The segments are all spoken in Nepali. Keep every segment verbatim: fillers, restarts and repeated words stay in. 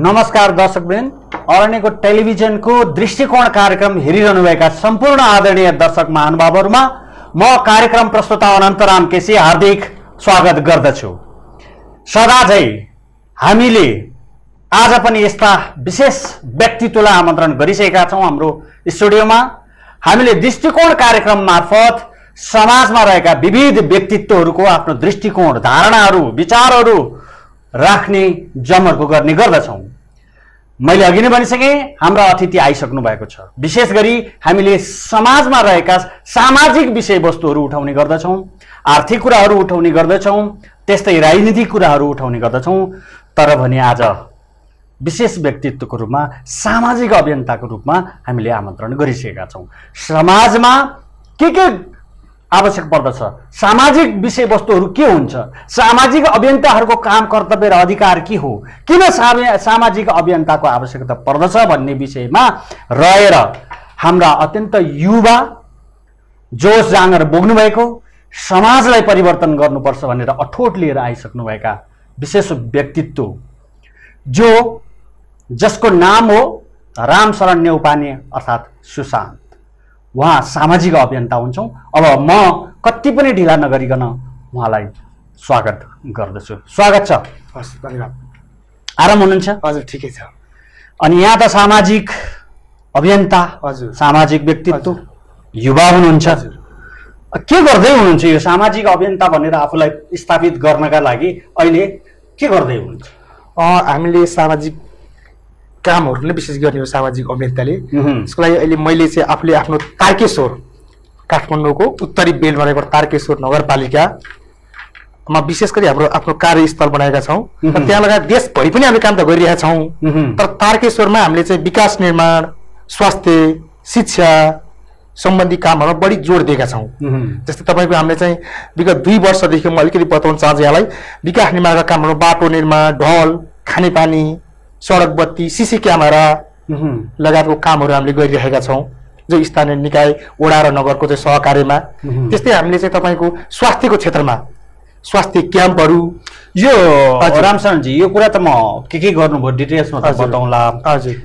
नमस्कार दर्शकवृन्द, अरण्यको टेलिभिजनको दृष्टिकोण कार्यक्रम हेरिरहनुभएका सम्पूर्ण आदरणीय दर्शक महानुभावहरुमा म कार्यक्रम प्रस्तुता अनन्तराम केसी हार्दिक स्वागत गर्दछु। सदाझै हामीले आज पनि यस्ता विशेष व्यक्तित्वलाई आमन्त्रण गरिसकेका छौं हाम्रो स्टुडियोमा। हामीले दृष्टिकोण कार्यक्रम मार्फत समाजमा रहेका विविध व्यक्तित्वहरूको आफ्नो दृष्टिकोण, धारणाहरू, विचारहरू राख्ने जमर्को गर्ने गर्दछौं। मैले अघि नै भनिसके हाम्रा अतिथि आइसक्नु भएको छ। विशेष गरी हामीले समाजमा रहेका सामाजिक विषयवस्तुहरू उठाउने गर्दछौं, आर्थिक कुराहरू उठाउने गर्दछौं, त्यस्तै राजनीतिक कुराहरू उठाउने गर्दछौं। तर भने आज विशेष व्यक्तित्वको रूपमा, सामाजिक अभियन्ताको रूपमा हामीले आमन्त्रण गरिसकेका छौं। समाजमा के के आवश्यक पर्दछ, सामाजिक विषयवस्तुहरू के हुन्छ, सामाजिक अभियन्ताहरूको काम, कर्तव्य र अधिकार के हो, किन सामाजिक अभियन्ताको आवश्यकता पर्दछ भन्ने विषयमा रहेर हाम्रा अत्यन्त युवा, जोश जाँगर बोक्नु भएको, समाजलाई परिवर्तन गर्नुपर्छ भनेर अठोट लिएर आइसक्नुभएका विशेष व्यक्तित्व, जो जसको नाम हो रामशरण नेउपाने अर्थात् सुशान्त। उहाँ सामाजिक अभियन्ता हुन्छौं। अब म कति पनि ढिला नगरिकन उहाँलाई स्वागत गर्दछु। स्वागत छ। हस्, धन्यवाद। आराम हुनुहुन्छ? हजुर, ठिकै छ। अनि यहाँ त सामाजिक अभियन्ता, हजुर, सामाजिक व्यक्तित्व, युवा हुनुहुन्छ। के गर्दै हुनुहुन्छ यो सामाजिक अभियन्ता भनेर आफूलाई स्थापित गर्नका लागि अहिले के गर्दै हुनुहुन्छ? हामीले सामाजिक कामहरू नै विशेष गर्ने हो सामाजिक अभियन्ताले। यसको लागि अहिले मैले चाहिँ आफूले आफ्नो तारकेश्वर, काठमाडौँको उत्तरी बेलमा रहेको तारकेश्वर नगरपालिकामा विशेष गरी हाम्रो आफ्नो कार्यस्थल बनाएका छौँ। त्यहाँ लगायत देशभरि पनि हामीले काम त गरिरहेका छौँ, तर तारकेश्वरमा हामीले चाहिँ विकास निर्माण, स्वास्थ्य, शिक्षा सम्बन्धी कामहरूमा बढी जोड दिएका छौँ। जस्तै तपाईँको हामीले चाहिँ विगत दुई वर्षदेखि म अलिकति बताउन चाहन्छु यहाँलाई, विकास निर्माणका कामहरू, बाटो निर्माण, ढल, खानेपानी, सडक बत्ती, सिसी क्यामेरा लगायतको कामहरू हामीले गरिरहेका छौँ, जो स्थानीय निकाय, वडा र नगरको चाहिँ सहकार्यमा। त्यस्तै हामीले चाहिँ तपाईँको स्वास्थ्यको क्षेत्रमा स्वास्थ्य क्याम्पहरू, यो रामशरणजी यो कुरा त म के के गर्नुभयो डिटेल्समा त बताउँला। हजुर,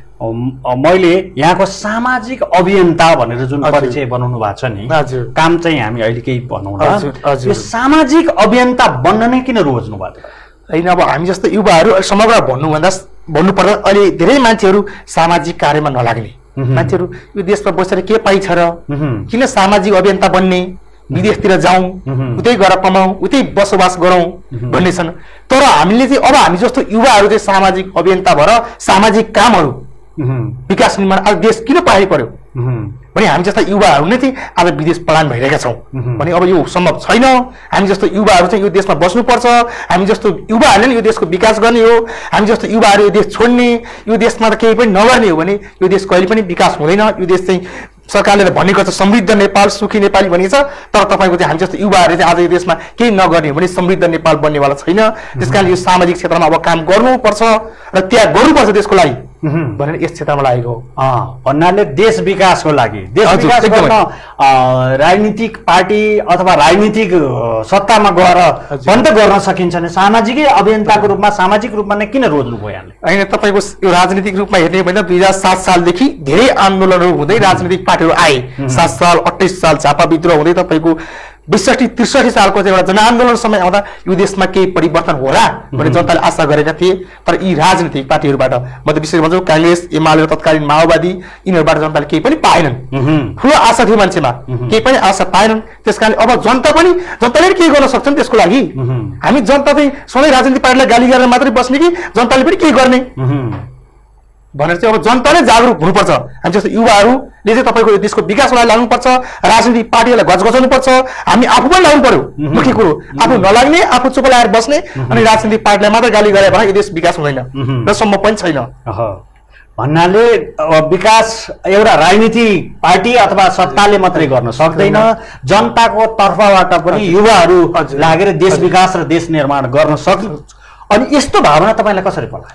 मैले यहाँको सामाजिक अभियन्ता भनेर जुन परिचय बनाउनु भएको छ नि, हजुर, काम चाहिँ हामी अहिले केही भनौँला। यो सामाजिक अभियन्ता बन्न नै किन रोज्नु भएको? होइन, अब हामी जस्तो युवाहरू समग्र भन्नुभन्दा भन्नुपर्दा अहिले धेरै मान्छेहरू सामाजिक कार्यमा नलाग्ने मान्छेहरू, यो देशमा बसेर के पाइछ र, किन सामाजिक अभियन्ता बन्ने, विदेशतिर जाउँ, उतै गएर कमाउँ, उतै बसोबास गरौँ भन्ने छन्। तर हामीले चाहिँ अब हामी जस्तो युवाहरू चाहिँ सामाजिक अभियन्ता भएर सामाजिक कामहरू, विकास निर्माण आज देश किन पाइ पर्यो भने हामी जस्ता युवाहरू नै चाहिँ आज विदेश पलायन भइरहेका छौँ भने अब यो सम्भव छैन। हामी जस्तो युवाहरू चाहिँ यो देशमा बस्नुपर्छ, हामी जस्तो युवाहरूले नै यो देशको विकास गर्ने हो, हामी जस्तो युवाहरू यो देश छोड्ने, यो देशमा त केही पनि नगर्ने हो भने यो देश कहिले पनि विकास हुँदैन। यो देश चाहिँ सरकारले भनेको छ समृद्ध नेपाल, सुखी नेपाली भनिन्छ, तर तपाईँको चाहिँ हामी जस्तो युवाहरूले चाहिँ आज यो देशमा केही नगर्ने हो भने समृद्ध नेपाल बन्नेवाला छैन। त्यस कारण यो सामाजिक क्षेत्रमा अब काम गर्नुपर्छ र त्याग गर्नुपर्छ देशको लागि भनेर यस क्षेत्रमा लागेको हो। भन्नाले देश विकासको लागि, देश विकास गर्न राजनीतिक पार्टी अथवा राजनीतिक सत्तामा गएर बन्द गर्न सकिन्छ भने सामाजिकै अभियन्ताको रूपमा, सामाजिक रूपमा नै किन रोज्नुभयो यहाँले? होइन, तपाईँको यो राजनीतिक रूपमा हेर्ने भने दुई हजार सात सालदेखि धेरै आन्दोलनहरू हुँदै राजनीतिक पार्टीहरू आए। सात साल अट्ठाइस साल झापा विद्रोह हुँदै तपाईँको बैसठी त्रिसठी सालको चाहिँ एउटा जनआन्दोलन समय आउँदा यो देशमा केही परिवर्तन होला भन्ने जनताले आशा गरेका थिए। तर यी राजनीतिक पार्टीहरूबाट, म त विशेष भन्छु काङ्ग्रेस, एमाले र तत्कालीन माओवादी, यिनीहरूबाट जनताले केही पनि पाएनन्। ठुलो आशा थियो मान्छेमा, केही पनि आशा पाएनन्। त्यस कारण अब जनता पनि, जनताले केही गर्न सक्छन् त्यसको लागि। हामी जनता चाहिँ सधैँ राजनीतिक पार्टीलाई गाली गरेर मात्रै बस्ने कि जनताले पनि केही गर्ने भनेर चाहिँ अब जनता नै जागरुक हुनुपर्छ। हामी जस्तो युवाहरूले चाहिँ तपाईँको यो देशको विकासलाई लाग्नुपर्छ, राजनीतिक पार्टीहरूलाई घचघचाउनुपर्छ, हामी आफू पनि लाग्नु पर्यो। मुख्य कुरो आफू नलाग्ने, आफू चुप लगाएर बस्ने अनि राजनीतिक पार्टीलाई मात्रै गाली गरे भने यो देश विकास हुँदैन र सम्भव पनि छैन। भन्नाले विकास एउटा राजनीतिक पार्टी अथवा सत्ताले मात्रै गर्न सक्दैन, जनताको तर्फबाट पनि युवाहरू लागेर देश विकास र देश निर्माण गर्न सक्छ। अनि यस्तो भावना तपाईँलाई कसरी पर्ला?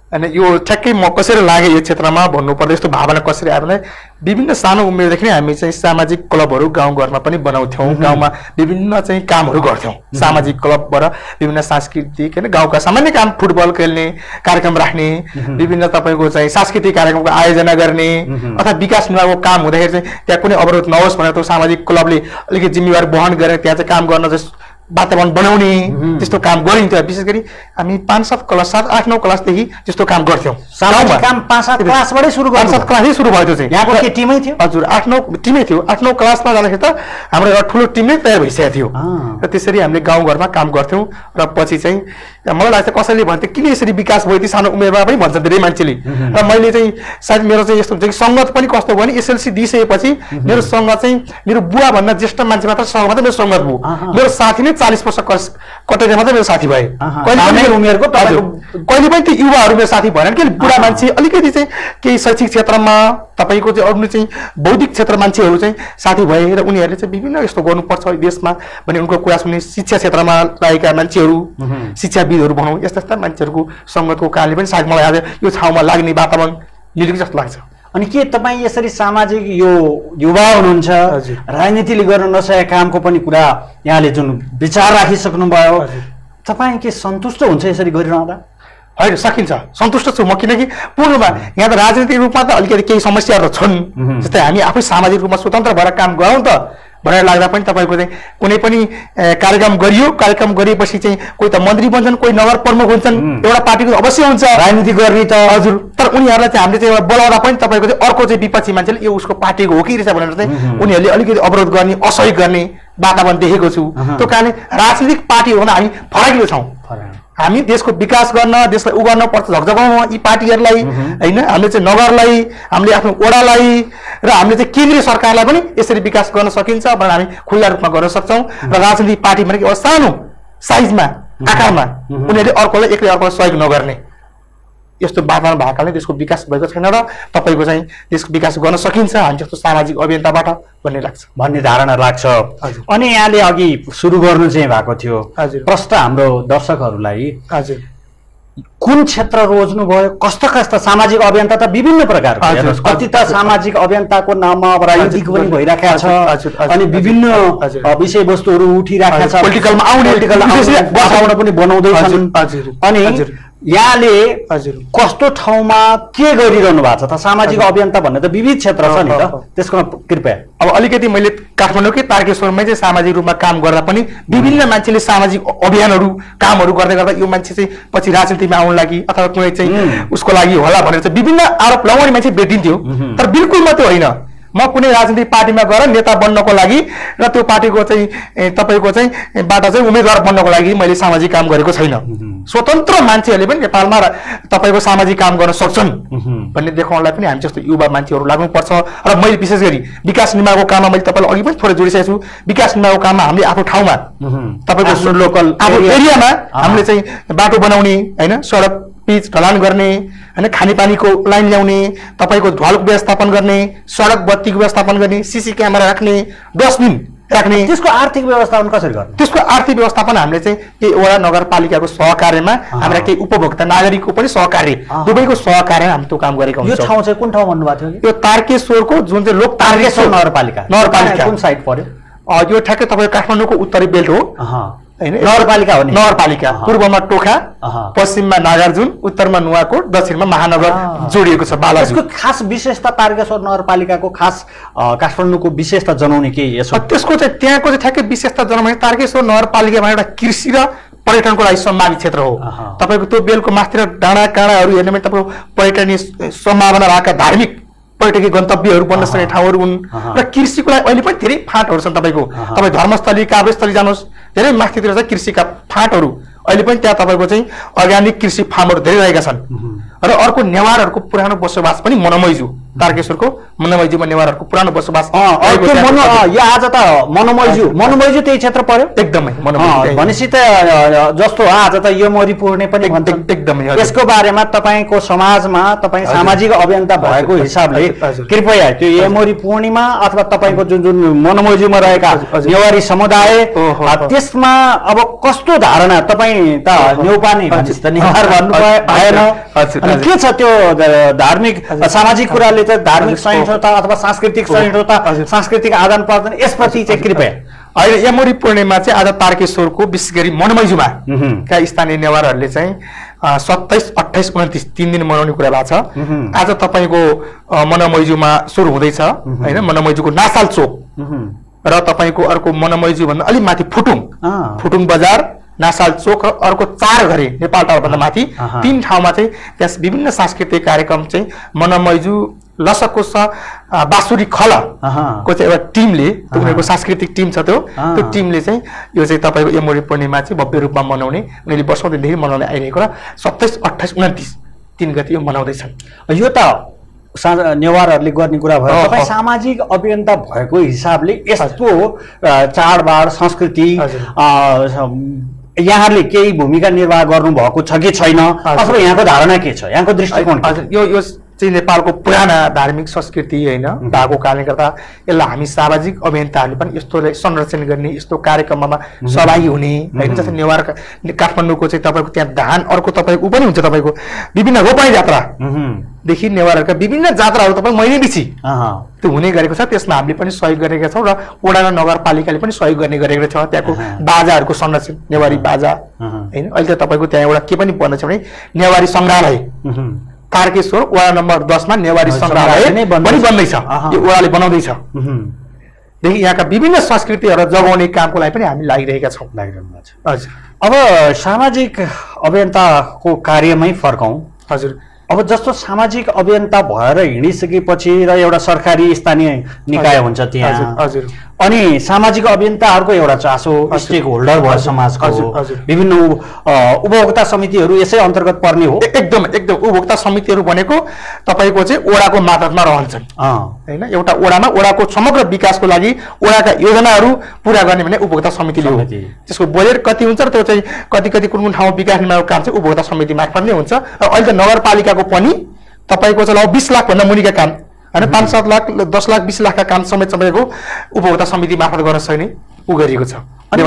अनि यो ठ्याक्कै म कसरी लागेँ यो क्षेत्रमा भन्नुपर्दा यस्तो भावना कसरी आयो भने विभिन्न सानो उमेरदेखि नै हामी चाहिँ सामाजिक क्लबहरू गाउँघरमा पनि बनाउँथ्यौँ गाउँमा विभिन्न चाहिँ कामहरू गर्थ्यौँ सामाजिक क्लबबाट विभिन्न सांस्कृतिक होइन गाउँका सामान्य काम फुटबल खेल्ने कार्यक्रम राख्ने विभिन्न तपाईँको चाहिँ सांस्कृतिक कार्यक्रमको आयोजना गर्ने अथवा विकास विभागको काम हुँदाखेरि चाहिँ त्यहाँ कुनै अवरोध नहोस् भनेर त्यो सामाजिक क्लबले अलिकति जिम्मेवारी वहन गरेर त्यहाँ चाहिँ काम गर्न चाहिँ वातावरण बनाउने त्यस्तो काम गरिन्थ्यो विशेष गरी हामी पाँच सात क्लास सात आठ नौ क्लासदेखि त्यस्तो काम गर्थ्यौँ सामाजिक काम पाँच सात क्लासबाटै सुरु पाँच सात क्लासै सुरु भयो चाहिँ यहाँको के टिमै थियो हजुर आठ नौ टिमै थियो आठ नौ क्लासमा जाँदाखेरि त हाम्रो एउटा ठुलो टिम नै तयार भइसकेको थियो र त्यसरी हामीले गाउँघरमा काम गर्थ्यौँ र पछि चाहिँ मलाई लाग्छ कसैले भन्थ्यो किन यसरी विकास भयो यति सानो उमेरमा पनि भन्छ धेरै मान्छेले र मैले चाहिँ सायद मेरो चाहिँ यस्तो हुन्छ कि सङ्गत पनि कस्तो भयो भने एसएलसी दिइसकेपछि मेरो सङ्गत चाहिँ मेरो बुवाभन्दा ज्येष्ठ मान्छे मात्र सँग मात्रै मेरो सङ्गत भयो मेरो साथी नै चालिस वर्ष कटेर मात्रै मेरो साथी भए कहिले उमेरको कहिले पनि त्यो युवाहरू मेरो साथी भएन कि बुढा मान्छे अलिकति चाहिँ केही शैक्षिक क्षेत्रमा तपाईँको चाहिँ अरू चाहिँ बौद्धिक क्षेत्र मान्छेहरू चाहिँ साथी भए र उनीहरूले चाहिँ विभिन्न यस्तो गर्नुपर्छ देशमा भने उनको कुरा सुन्ने शिक्षा क्षेत्रमा लागेका मान्छेहरू शिक्षाविदहरू भनौँ यस्ता यस्ता मान्छेहरूको सङ्गतको कारणले पनि सायद मलाई आज यो ठाउँमा लाग्ने वातावरण मिलेको जस्तो लाग्छ। अनि के तपाईँ यसरी सामाजिक यो युवा हुनुहुन्छ राजनीतिले गर्न नसकेका कामको पनि कुरा यहाँले जुन विचार राखिसक्नुभयो तपाईँ के सन्तुष्ट हुन्छ यसरी गरिरहँदा? होइन सकिन्छ सन्तुष्ट छु म किनकि पूर्णमा यहाँ त राजनीतिक रूपमा त अलिकति केही समस्याहरू छन् जस्तै हामी आफै सामाजिक रूपमा स्वतन्त्र भएर काम गरौँ त भनेर लाग्दा पनि तपाईँको चाहिँ कुनै पनि कार्यक्रम गरियो कार्यक्रम गरिएपछि चाहिँ कोही त मन्त्री बन्छन् कोही नगर प्रमुख हुन्छन् एउटा पार्टीको अवश्य हुन्छ राजनीति गर्ने त हजुर तर उनीहरूलाई चाहिँ हामीले चाहिँ एउटा बोलाउँदा पनि तपाईँको चाहिँ अर्को चाहिँ विपक्षी मान्छेले यो उसको पार्टीको हो कि रहेछ भनेर चाहिँ उनीहरूले अलिकति अवरोध गर्ने असहयोग गर्ने वातावरण देखेको छु। त्यो कारणले राजनीतिक पार्टी हो भने हामी फराकिलो छौँ हामी देशको विकास गर्न देशलाई उ गर्न पर्छ झकझकाउन यी पार्टीहरूलाई होइन हामीले चाहिँ नगरलाई हामीले आफ्नो वडालाई र हामीले चाहिँ केन्द्रीय सरकारलाई पनि यसरी विकास गर्न सकिन्छ भनेर हामी खुल्ला रूपमा गर्न सक्छौँ र राजनीतिक पार्टी भनेको एउटा सानो साइजमा आकारमा उनीहरूले अर्कोलाई एक्लै अर्कोलाई सहयोग नगर्ने यस्तो वातावरण भएको कारणले देशको विकास भएको छैन र तपाईँको चाहिँ देशको विकास गर्न सकिन्छ हामी जस्तो सामाजिक अभियन्ताबाट भन्ने लाग्छ भन्ने धारणा लाग्छ। अनि यहाँले अघि सुरु गर्नु चाहिँ भएको थियो प्रश्न हाम्रो दर्शकहरूलाई हजुर कुन क्षेत्र रोज्नु भयो कस्ता कस्ता सामाजिक अभियन्ता त विभिन्न प्रकारको कति त सामाजिक अभियन्ताको नाममा अब राजनीतिक पनि भइराखेको छ अनि विभिन्न विषयवस्तुहरू उठिराखेको छ पोलिटिकलमा आउने पोलिटिकल पनि बनाउँदैछन् अनि यहाँले कस्तो ठाउँमा के गरिरहनु भएको छ त सामाजिक अभियन्ता भन्ने त विविध क्षेत्र छ नि त त्यसको कृपया अब अलिकति मैले काठमाडौँकै तारकेश्वरमै चाहिँ सामाजिक रूपमा काम गर्दा पनि विभिन्न मान्छेले सामाजिक अभियानहरू कामहरू गर्दै गर्दा यो मान्छे चाहिँ पछि राजनीतिमा आउन लागि अथवा कुनै चाहिँ उसको लागि होला भनेर चाहिँ विभिन्न आरोप लगाउने मान्छे भेटिन्थ्यो तर बिल्कुल मात्रै होइन म कुनै राजनीतिक पार्टीमा गएर नेता बन्नको लागि र त्यो पार्टीको चाहिँ तपाईँको चाहिँ बाट चाहिँ उम्मेदवार बन्नको लागि मैले सामाजिक काम गरेको छैन। स्वतन्त्र मान्छेहरूले पनि नेपालमा तपाईँको सामाजिक काम गर्न सक्छन् भन्ने देखाउनलाई पनि हामी जस्तो युवा मान्छेहरू लाग्नुपर्छ र मैले विशेष गरी विकास निर्माणको काममा मैले तपाईँलाई अघि पनि थोरै जोडिसकेको छु। विकास निर्माणको काममा हामीले आफ्नो ठाउँमा तपाईँको लोकल आफ्नो एरियामा हामीले चाहिँ बाटो बनाउने होइन सडक पिच ढलान गर्ने होइन खानेपानीको लाइन ल्याउने तपाईँको ढलको व्यवस्थापन गर्ने सडक बत्तीको व्यवस्थापन गर्ने सिसी क्यामेरा राख्ने डस्टबिन राख्ने त्यसको आर्थिक व्यवस्थापन कसरी गर्ने त्यसको आर्थिक व्यवस्थापन हामीले चाहिँ केही वडा नगरपालिकाको सहकार्यमा हाम्रा केही उपभोक्ता नागरिकको पनि सहकार्य दुवैको सहकार्यमा हामी त्यो काम गरेको हुन्छौँ। यो ठाउँ चाहिँ कुन ठाउँ भन्नुभएको थियो? यो तारकेश्वरको जुन चाहिँ लोक तारकेश्वर नगरपालिका नगरपालिका कुन साइड पर्यो? यो ठ्याक्कै तपाईँ काठमाडौँको उत्तरी बेल्ट हो होइन नगरपालिका हो नि नगरपालिका पूर्वमा टोखा पश्चिममा नागार्जुन उत्तरमा नुवाकोट दक्षिणमा महानगर जोडिएको छ बालाजु। त्यसको खास विशेषता तारकेश्वर नगरपालिकाको खास काठमाडौँको विशेषता जनाउने के यसो? त्यसको चाहिँ त्यहाँको चाहिँ ठ्याक्कै विशेषता जनाउने तारकेश्वर नगरपालिकामा एउटा कृषि र पर्यटनको लागि सम्भावित क्षेत्र हो। तपाईँको त्यो बेलको माथितिर डाँडा काँडाहरू हेर्ने भने तपाईँको पर्यटनीय सम्भावना रहेका धार्मिक पर्यटकीय गन्तव्यहरू बन्न सक्ने ठाउँहरू हुन् र कृषिको लागि अहिले पनि धेरै फाँटहरू छन्। तपाईँको तपाईँ धर्मस्थली काव्यस्थली जानुहोस् धेरै माथितिर चाहिँ कृषिका फाँटहरू अहिले पनि त्यहाँ तपाईँको चाहिँ अर्ग्यानिक कृषि फार्महरू धेरै रहेका छन् र अर्को नेवारहरूको पुरानो बसोबास पनि मनमैजु तारकेश्वरको मनोमयज्यू नेवारहरूको पुरानो बसोबास त्यो मनो यो आज त मनोमयज्यू मनोमयज्यू त्यही क्षेत्र पर्यो एकदमै भनेपछि त जस्तो आज त यो मरी पूर्णे पनि भन्छन् एकदमै यसको बारेमा तपाईँको समाजमा तपाईँ सामाजिक अभियन्ता भएको हिसाबले कृपया त्यो यमोरी पूर्णिमा अथवा तपाईँको जुन जुन मनोमयज्यूमा रहेका नेवारी समुदाय त्यसमा अब कस्तो धारणा तपाईँ त नेउपाने भनिस् त नेवार भन्नु भएन के छ त्यो धार्मिक सामाजिक कुराले चाहिँ धार्मिक सहिष्णुता अथवा सांस्कृतिक सहिष्णुता सांस्कृतिक आदान प्रदान यसप्रति चाहिँ कृपया अहिले यमोरी पूर्णिमा चाहिँ आज तारकेश्वरको विशेष गरी मनोमयज्यूमा का स्थानीय नेवारहरूले चाहिँ सत्ताइस अट्ठाइस उन्तिस तीन दिन मनाउने कुरा भएको छ। आज तपाईँको मनोमयज्यूमा सुरु हुँदैछ होइन, मनोमयज्यूको नासाल चोक र तपाईँको अर्को मनोमयज्यू भन्दा अलिक माथि फुटुङ फुटुङ बजार नासाल चोक र अर्को चार घरे नेपाल टावरभन्दा माथि तीन ठाउँमा चाहिँ त्यस विभिन्न सांस्कृतिक कार्यक्रम चाहिँ मनोमयज्यू लसकको बाँसुरी खल को चाहिँ एउटा टिमले उनीहरूको सांस्कृतिक टिम छ त्यो त्यो टिमले चाहिँ यो चाहिँ तपाईँको यमोरी पूर्णिमा चाहिँ भव्य रूपमा मनाउने उनीहरूले वर्षौँदेखि मनाउने आइरहेको र सत्ताइस अट्ठाइस उन्तिस तीन गति यो मनाउँदैछन्। यो त नेवारहरूले गर्ने कुरा भयो। तपाईँ सामाजिक अभियन्ता भएको हिसाबले यस्तो चाडबाड संस्कृति यहाँले केही भूमिका निर्वाह गर्नुभएको छ कि छैन अथवा यहाँको धारणा के छ, यहाँको दृष्टिकोण? यो यो चाहिँ नेपालको पुराना धार्मिक संस्कृति होइन भएको कारणले गर्दा यसलाई हामी सामाजिक अभियन्ताहरूले पनि यस्तोलाई संरक्षण गर्ने यस्तो कार्यक्रममा सहभागी हुने होइन। जस्तै नेवार काठमाडौँको चाहिँ तपाईँको त्यहाँ धान अर्को तपाईँको ऊ पनि हुन्छ तपाईँको विभिन्न रोपाई जात्रादेखि नेवारहरूका विभिन्न जात्राहरू तपाईँ महिने पछि त्यो हुने गरेको छ। त्यसमा हामीले पनि सहयोग गरेका छौँ र वडा र नगरपालिकाले पनि सहयोग गर्ने गरेको छ। त्यहाँको बाजाहरूको संरक्षण नेवारी बाजा होइन। अहिले त तपाईँको त्यहाँ एउटा के पनि बन्दैछ भने नेवारी सङ्ग्रहालय तारकेश्वर वडा नम्बर दसमा नेवारी सङ्ग्रहालय पनि बन्दैछ, यो वडाले बनाउँदैछ। देखि यहाँका विभिन्न संस्कृतिहरू जगाउने कामको लागि पनि हामी लागिरहेका छौँ लागिरहनु छ। हजुर, अब सामाजिक अभियन्ताको कार्यमै फर्कौँ। हजुर, अब जस्तो सामाजिक अभियन्ता भएर हिँडिसकेपछि र एउटा सरकारी स्थानीय निकाय हुन्छ त्यहाँ, हजुर, अनि सामाजिक अभियन्ताहरूको एउटा चासो स्टेक होल्डर भयो समाजको, विभिन्न उपभोक्ता समितिहरू यसै अन्तर्गत पर्ने हो। एकदम एकदम उपभोक्ता समितिहरू भनेको तपाईँको चाहिँ ओडाको मातहतमा रहन्छन् होइन। एउटा ओडामा ओडाको समग्र विकासको लागि ओडाका योजनाहरू पुरा गर्ने भने उपभोक्ता समितिले हो। त्यसको बजेट कति हुन्छ र त्यो चाहिँ कति कति कुन कुन ठाउँमा विकास निर्माणको काम चाहिँ उपभोक्ता समिति मार्फत नै हुन्छ। र अहिले त नगरपालिकाको पनि तपाईँको चाहिँ लगभग बिस लाखभन्दा मुनिका काम होइन, पाँच सात लाख दस लाख बिस लाखका काम समेत तपाईँको उपभोक्ता समिति मार्फत गर्न सक्ने ऊ गरिएको छ।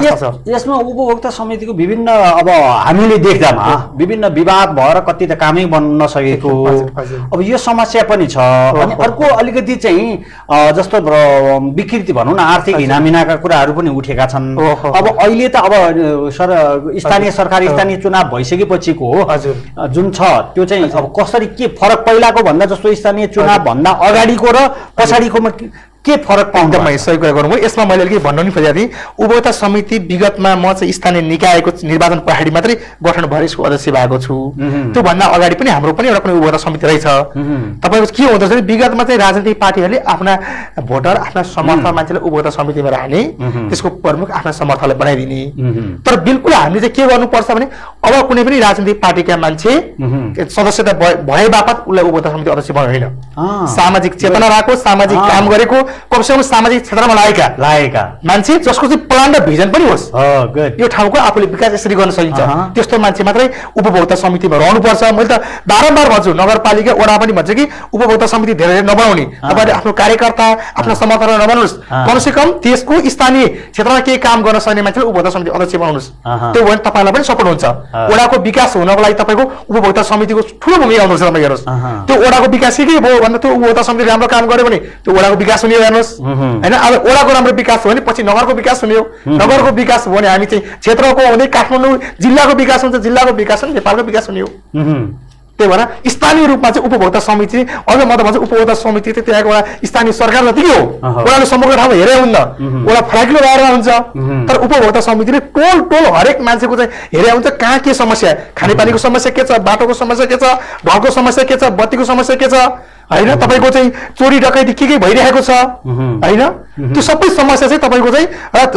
यसमा उपभोक्ता समितिको विभिन्न अब हामीले देख्दामा विभिन्न विवाद भएर कति त कामै बन्न नसकेको अब यो समस्या पनि छ। अनि अर्को अलिकति चाहिँ जस्तो विकृति भनौँ न आर्थिक हिनामिनाका कुराहरू पनि उठेका छन्। अब अहिले त अब सर स्थानीय सरकारी स्थानीय चुनाव भइसकेपछिको जुन छ त्यो चाहिँ अब कसरी के फरक पहिलाको भन्दा जस्तो स्थानीय चुनाव भन्दा अगाडिको र पछाडिकोमा के फरक पाउँदा म सही कुरा गरौँ। यसमा मैले अलिकति भन्नु नि खोजेको थिएँ, उपभोक्ता समिति विगतमा म चाहिँ स्थानीय निकायको निर्वाचन पछाडि मात्रै गठन भएर यसको अध्यक्ष भएको छु। त्योभन्दा अगाडि पनि हाम्रो पनि एउटा कुनै उपभोक्ता समिति रहेछ। तपाईँको के हुँदो रहेछ विगतमा चाहिँ राजनीतिक पार्टीहरूले आफ्ना भोटर आफ्ना समर्थक मान्छेलाई उपभोक्ता समितिमा राख्ने, त्यसको प्रमुख आफ्ना समर्थकलाई बनाइदिने। तर बिल्कुल हामीले चाहिँ के गर्नुपर्छ भने अब कुनै पनि राजनीतिक पार्टीका मान्छे सदस्यता भए बापत उसलाई उपभोक्ता समिति अध्यक्ष बनाउनु होइन। सामाजिक चेतना राखेको, सामाजिक काम गरेको, कमसेकम सामाजिक क्षेत्रमा लागेका लागेका मान्छे जसको चाहिँ प्लान र भिजन पनि होस्, यो ठाउँको आफूले विकास यसरी गर्न सकिन्छ त्यस्तो मान्छे मात्रै उपभोक्ता समितिमा रहनुपर्छ। मैले त बारम्बार भन्छु, नगरपालिका वडा पनि भन्छ कि उपभोक्ता समिति धेरै नबनाउने, तपाईँले आफ्नो कार्यकर्ता आफ्नो समर्थकलाई नबनाउनुहोस्, कमसेकम देशको स्थानीय क्षेत्रमा केही काम गर्न सक्ने मान्छेले उपभोक्ता समिति अध्यक्ष बनाउनुहोस्। त्यो भने तपाईँलाई पनि सपोर्ट हुन्छ। वडाको विकास हुनको लागि तपाईँको उपभोक्ता समितिको ठुलो भूमिका हुनुपर्छ। तपाईँ हेर्नुहोस् त्यो वडाको विकास के के भयो भन्दा त्यो उपभोक्ता समिति राम्रो काम गर्यो भने त्यो वडाको विकास हुने हेर्नुहोस् होइन। अब वडाको राम्रो विकास हो भने पछि नगरको विकास हुने हो, नगरको विकास हो भने हामी चाहिँ क्षेत्रको हुने काठमाडौँ जिल्लाको विकास हुन्छ, जिल्लाको विकास हुने नेपालको विकास हुने हो। त्यही भएर स्थानीय रूपमा चाहिँ उपभोक्ता समिति अझ म त भन्छु उपभोक्ता समिति चाहिँ त्यहाँको एउटा स्थानीय सरकार जतिकै हो, वडाले समग्र ठाउँमा हेरे हुन्न, वडा फराकिलो बाहिरमा हुन्छ। तर उपभोक्ता समितिले टोल टोल हरेक मान्छेको चाहिँ हेरे हुन्छ, कहाँ के समस्या, खानेपानीको समस्या के छ, बाटोको समस्या के छ, ढलको समस्या के छ, बत्तीको समस्या के छ होइन तपाईँको चाहिँ चोरी डकैती के के भइरहेको छ होइन त्यो सबै समस्या चाहिँ तपाईँको चाहिँ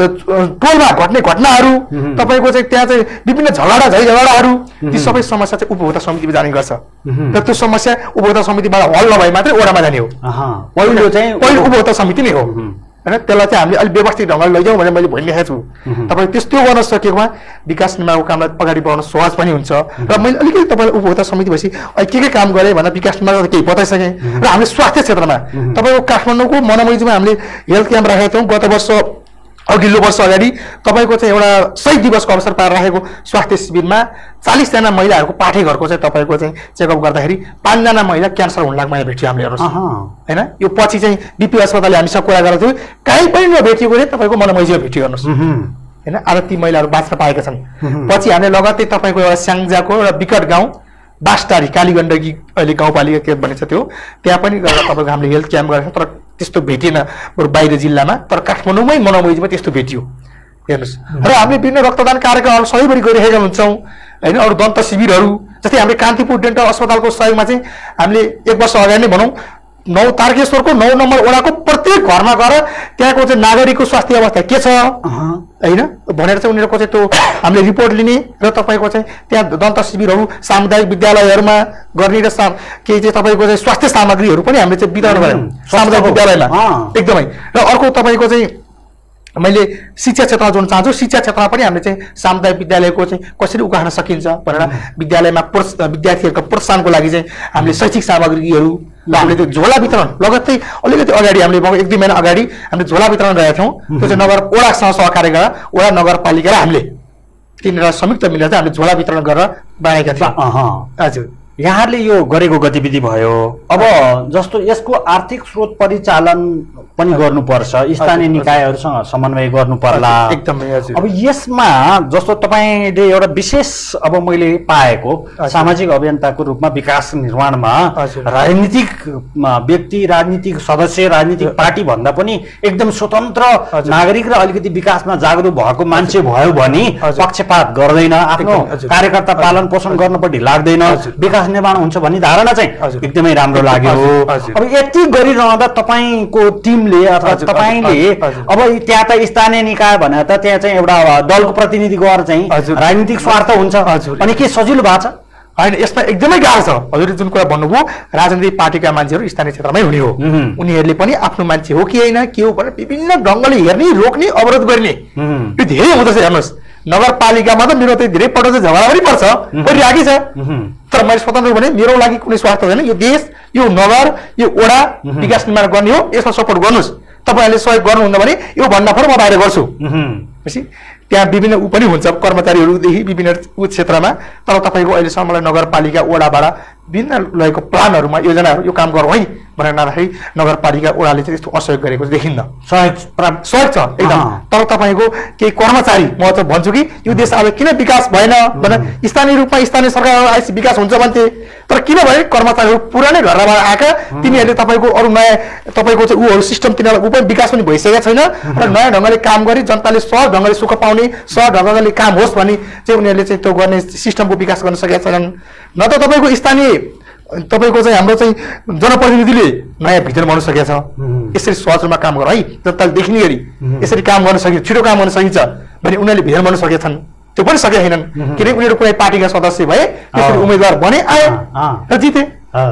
टोलमा घट्ने घटनाहरू तपाईँको चाहिँ त्यहाँ चाहिँ विभिन्न झगडा झै झगडाहरू ती सबै समस्या चाहिँ उपभोक्ता समितिमा जाने गर्छ र त्यो समस्या उपभोक्ता समितिबाट हल नभए मात्रै ओडामा जाने हो पहिलो चाहिँ पहिलो उपभोक्ता समिति नै हो होइन त्यसलाई चाहिँ हामीले अलिक व्यवस्थित ढङ्गले लैजाउँ भनेर मैले भनिरहेको छु तपाईँ त्यस्तो गर्न सकेकोमा विकास निर्माणको कामलाई अगाडि बढाउन सहज पनि हुन्छ र मैले अलिकति तपाईँलाई उपभोक्ता समिति भएपछि अहिले के के काम गरेँ भनेर विकास निर्माण केही बताइसकेँ र हामीले स्वास्थ्य क्षेत्रमा तपाईँको काठमाडौँको मनमैजीमा हामीले हेल्थ क्याम्प राखेका थियौँ गत वर्ष अघिल्लो वर्ष अगाडि तपाईँको चाहिँ एउटा शहीद दिवसको अवसर पाएर राखेको स्वास्थ्य शिविरमा चालिसजना महिलाहरूको पाठेघरको चाहिँ तपाईँको चाहिँ चेकअप गर्दाखेरि पाँचजना महिला क्यान्सर हुन लाग्ने भेट्यो हामीले हेर्नुहोस् होइन यो पछि चाहिँ बिपी अस्पतालले हामीसँग कुरा गरेको थियो कहीँ पनि नभेटिएको चाहिँ तपाईँको मनमैजीमा भेट्यो हेर्नुहोस् होइन आज ती महिलाहरू बाँच्न पाएका छन् पछि हामीले लगत्तै तपाईँको एउटा स्याङ्जाको एउटा विकट गाउँ बासटारी कालीगण्डकी अहिले गाउँपालिका के भनिन्छ त्यो त्यहाँ पनि गएर तपाईँको हामीले हेल्थ क्याम्प गरेको तर त्यस्तो भेटेन बरु बाहिर जिल्लामा तर काठमाडौँमै मनमैजीमा त्यस्तो भेटियो हेर्नुहोस् र हामीले विभिन्न रक्तदान कार्यक्रमहरू सधैँभरि गरिरहेका हुन्छौँ होइन अरू दन्त शिविरहरू जस्तै हामीले कान्तिपुर डेन्टल अस्पतालको सहयोगमा चाहिँ हामीले एक वर्ष अगाडि नै भनौँ नौ तारकेश्वरको नौ नम्बर वडाको प्रत्येक घरमा गएर त्यहाँको चाहिँ नागरिकको स्वास्थ्य अवस्था के छ होइन भनेर चाहिँ उनीहरूको चाहिँ त्यो हामीले रिपोर्ट लिने र तपाईँको चाहिँ त्यहाँ दन्त शिविरहरू सामुदायिक विद्यालयहरूमा गर्ने र केही चाहिँ तपाईँको चाहिँ स्वास्थ्य सामग्रीहरू पनि हामीले चाहिँ वितरण गऱ्यौँ सामुदायिक विद्यालयमा एकदमै र अर्को तपाईँको चाहिँ मैले शिक्षा क्षेत्रमा जोड्न चाहन्छु शिक्षा क्षेत्रमा पनि हामीले चाहिँ सामुदायिक विद्यालयको चाहिँ कसरी उकार्न सकिन्छ भनेर विद्यालयमा प्रोत्स विद्यार्थीहरूको प्रोत्साहनको लागि चाहिँ हामीले शैक्षिक सामग्रीहरू ल हामीले त्यो झोला वितरण लगत्तै अलिकति अगाडि हामीले एक दुई महिना अगाडि हामीले झोला वितरण गरेका थियौँ त्यो चाहिँ नगर ओडासँग सहकार्य गरेर ओडा नगरपालिका र हामीले तिनीहरू संयुक्त मिलेर चाहिँ हामीले झोला वितरण गरेर बनाएका थियौँ हजुर यहाँहरूले यो गरेको गतिविधि भयो अब जस्तो यसको आर्थिक स्रोत परिचालन पनि गर्नुपर्छ स्थानीय निकायहरूसँग समन्वय गर्नु पर्ला एकदमै हजुर अब यसमा जस्तो तपाईँले एउटा विशेष अब मैले पाएको सामाजिक अभियन्ताको रूपमा विकास निर्माणमा राजनीतिक व्यक्ति राजनीतिक सदस्य राजनीतिक पार्टी भन्दा पनि एकदम स्वतन्त्र नागरिक र अलिकति विकासमा जागरुक भएको मान्छे भयो भने पक्षपात गर्दैन आफ्नो कार्यकर्ता पालन पोषण गर्नपट्टि लाग्दैन विकास निर्माण हुन्छ भन्ने धारणा चाहिँ एकदमै राम्रो लाग्यो अब यति गरिरहँदा तपाईँको टिमले अथवा तपाईँले अब त्यहाँ त स्थानीय निकाय भने त त्यहाँ चाहिँ एउटा दलको प्रतिनिधि गरेर चाहिँ राजनीतिक स्वार्थ हुन्छ अनि के सजिलो भएको छ होइन यसमा एकदमै गाह्रो छ हजुरले जुन कुरा भन्नुभयो राजनीतिक पार्टीका मान्छेहरू स्थानीय क्षेत्रमै हुने हो उनीहरूले पनि आफ्नो मान्छे हो कि होइन के हो भनेर विभिन्न ढङ्गले हेर्ने रोक्ने अवरोध गर्ने यो धेरै हुँदछ हेर्नुहोस् नगरपालिकामा त मेरो त धेरै पटक चाहिँ झगडा पनि पर्छ परिरहेकै छ तर मैले स्वतन्त्र भने मेरो लागि कुनै स्वार्थ हुँदैन यो देश यो नगर यो वडा विकास निर्माण गर्ने हो यसमा सपोर्ट गर्नुहोस् तपाईँहरूले सहयोग गर्नुहुन्न भने यो भन्दा फरक म बाहिर गर्छु पछि त्यहाँ विभिन्न ऊ पनि हुन्छ कर्मचारीहरूदेखि विभिन्न ऊ क्षेत्रमा तर तपाईँको अहिलेसम्म मलाई नगरपालिका वडाबाट विभिन्न लगेको प्लानहरूमा योजनाहरू यो काम गरौँ है भनेर नराखेरि नगरपालिका वडाले चाहिँ त्यस्तो असहयोग गरेको देखिन्न सहयोग सहयोग छ एकदम तर तपाईँको केही कर्मचारी म चाहिँ भन्छु कि यो देश अब किन विकास भएन भने स्थानीय रूपमा स्थानीय सरकारहरू आएपछि विकास हुन्छ भन्थे तर किनभने कर्मचारीहरू पुरानै घरबाट आएका तिनीहरूले तपाईँको अरू नयाँ तपाईँको चाहिँ ऊहरू सिस्टम तिनीहरूलाई ऊ पनि विकास पनि भइसकेको छैन र नयाँ ढङ्गले काम गरी जनताले सहज ढङ्गले सुख पाउने सहज ढङ्गले काम होस् भने चाहिँ उनीहरूले चाहिँ त्यो गर्ने सिस्टमको विकास गर्न सकेका छैनन् न त तपाईँको स्थानीय तपाईँको चाहिँ हाम्रो चाहिँ जनप्रतिनिधिले नयाँ भिजन बनाउन सकेको छ यसरी सहज रूपमा काम गर है जनताले देखिने गरी यसरी काम गर्न सकिन्छ छिटो काम गर्न सकिन्छ भने उनीहरूले भिजन बनाउन सकेका छन् त्यो पनि सकेका छैनन् किनकि उनीहरू कुनै पार्टीका सदस्य भए त्यसरी उम्मेदवार बने आए र जिते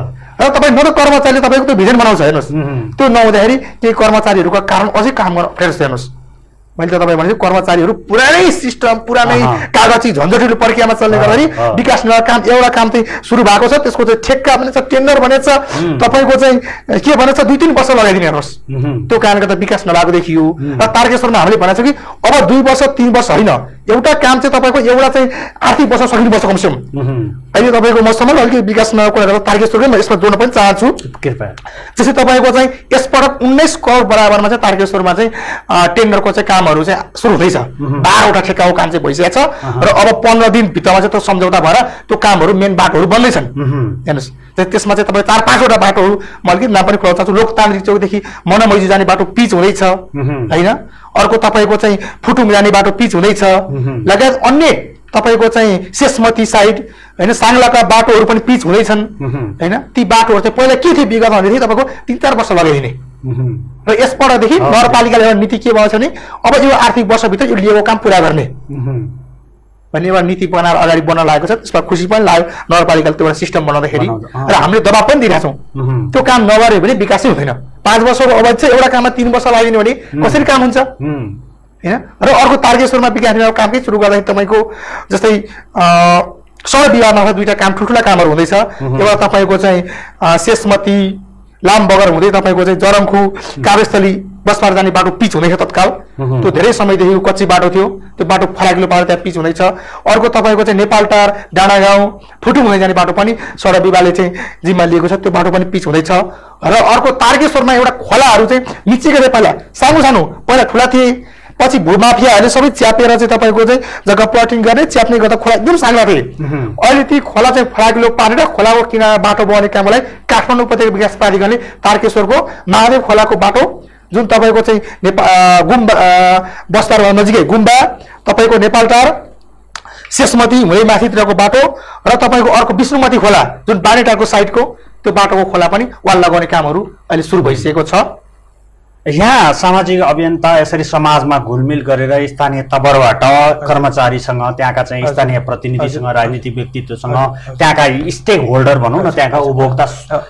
र तपाईँ न त कर्मचारीले तपाईँको त्यो भिजन बनाउँछ हेर्नुहोस् त्यो नहुँदाखेरि केही कर्मचारीहरूको कारण अझै काम गर्न अप्ठ्यारो हेर्नुहोस् मैले त तपाईँ भनेको कर्मचारीहरू पुरानै सिस्टम पुरानै कागजी झन्झटिलो प्रक्रियामा चल्ने गर्दाखेरि विकास निर्माण काम एउटा काम चाहिँ सुरु भएको छ त्यसको चाहिँ ठेक्का भनेछ टेन्डर भनेछ तपाईँको चाहिँ के भनेछ दुई तिन वर्ष लगाइदिने हेर्नुहोस् त्यो कारणले गर्दा विकास नभएको देखियो र तारकेश्वरमा हामीले भनेको छ कि अब दुई वर्ष तिन वर्ष होइन एउटा काम चाहिँ तपाईँको एउटा चाहिँ आर्थिक वर्ष सकिने वर्ष कमसेकम अहिले तपाईँको मसँग अलिकति विकास नभएको कुरा गर्दा तारकेश्वरकै म यसमा जोड्न पनि चाहन्छु जस्तै तपाईँको चाहिँ यसपटक उन्नाइस करोड बराबरमा चाहिँ तारकेश्वरमा चाहिँ टेन्डरको चाहिँ कामहरू चाहिँ सुरु हुँदैछ बाह्रवटा ठेक्काको काम चाहिँ भइसकेको छ र अब पन्ध्र दिनभित्रमा चाहिँ त्यो सम्झौता भएर त्यो कामहरू मेन बाटोहरू बन्दैछन् हेर्नुहोस् त्यसमा चाहिँ तपाईँ चार पाँचवटा बाटोहरू म अलिकति नाम पनि खुलाउन चाहन्छु लोकतान्त्रिक चौकदेखि मनमैजी जाने बाटो पिच हुँदैछ होइन अर्को तपाईँको चाहिँ फुटुङ जाने बाटो पिच हुँदैछ लगायत अन्य तपाईँको चाहिँ शेषमती साइड होइन साङ्लाका बाटोहरू पनि पिच हुँदैछन् होइन ती बाटोहरू चाहिँ पहिला के थियो विगतमा भनेदेखि तपाईँको तिन चार वर्ष लगाइदिने र यसपटदेखि नगरपालिकाले एउटा नीति के भएको छ भने अब यो आर्थिक वर्षभित्र यो लिएको काम पुरा गर्ने भन्ने एउटा नीति बनाएर अगाडि बन्न लागेको छ। त्यसमा खुसी पनि लाग्यो नगरपालिकाले त्यो एउटा सिस्टम बनाउँदाखेरि र हामीले दबाब पनि दिइरहेको छौँ त्यो काम नगर्यो भने विकासै हुँदैन। पाँच वर्षको अवधि चाहिँ एउटा काममा तिन वर्ष लाग्यो भने कसरी काम हुन्छ होइन। र अर्को तारकेश्वरमा विकास निर्माण कामकै सुरु गर्दाखेरि तपाईँको जस्तै सडक विभागमा दुईवटा काम ठुल्ठुला कामहरू हुँदैछ। एउटा तपाईँको चाहिँ शेषमती लामबगर हुँदै तपाईँको चाहिँ जरङखु काव्यस्थली बसबाट जाने बाटो पिच हुँदैछ तत्काल। त्यो धेरै समयदेखि कच्ची बाटो थियो त्यो बाटो फराकिलो बाटो त्यहाँ पिच हुँदैछ। अर्को तपाईँको चाहिँ नेपालटार डाँडागाउँ फुटुङ हुँदै जाने बाटो पनि सडक विभागले चाहिँ जिम्मा लिएको छ त्यो बाटो पनि पिच हुँदैछ। र अर्को तारकेश्वरमा एउटा खोलाहरू चाहिँ मिचिएको थियो पहिला सानो सानो पहिला ठुला थिए पछि भूमाफियाहरूले सबै च्यापेर चाहिँ तपाईँको चाहिँ जग्गा प्लटिङ गर्ने च्याप्ने गर्दा खोला एकदम सानो थिए। अहिले ती खोला चाहिँ फराकिलो पारेर खोलाको किनारा बाटो बनाउने कामलाई काठमाडौँ उपत्यका विकास प्राधिकरणले तारकेश्वरको महादेव खोलाको बाटो जुन तपाईँको चाहिँ नेपाल गुम्बा बस्तार नजिकै गुम्बा तपाईँको नेपालटार शेषमती हुँदै माथितिरको बाटो र तपाईँको अर्को विष्णुमती खोला जुन बानेटारको साइडको त्यो बाटोको खोला पनि वाल लगाउने कामहरू अहिले सुरु भइसकेको छ। यहाँ सामाजिक अभियन्ता यसरी समाजमा घुलमिल गरेर स्थानीय तवरबाट कर्मचारीसँग त्यहाँका चाहिँ स्थानीय प्रतिनिधिसँग राजनीतिक व्यक्तित्वसँग त्यहाँका स्टेक होल्डर भनौँ न त्यहाँका उपभोक्ता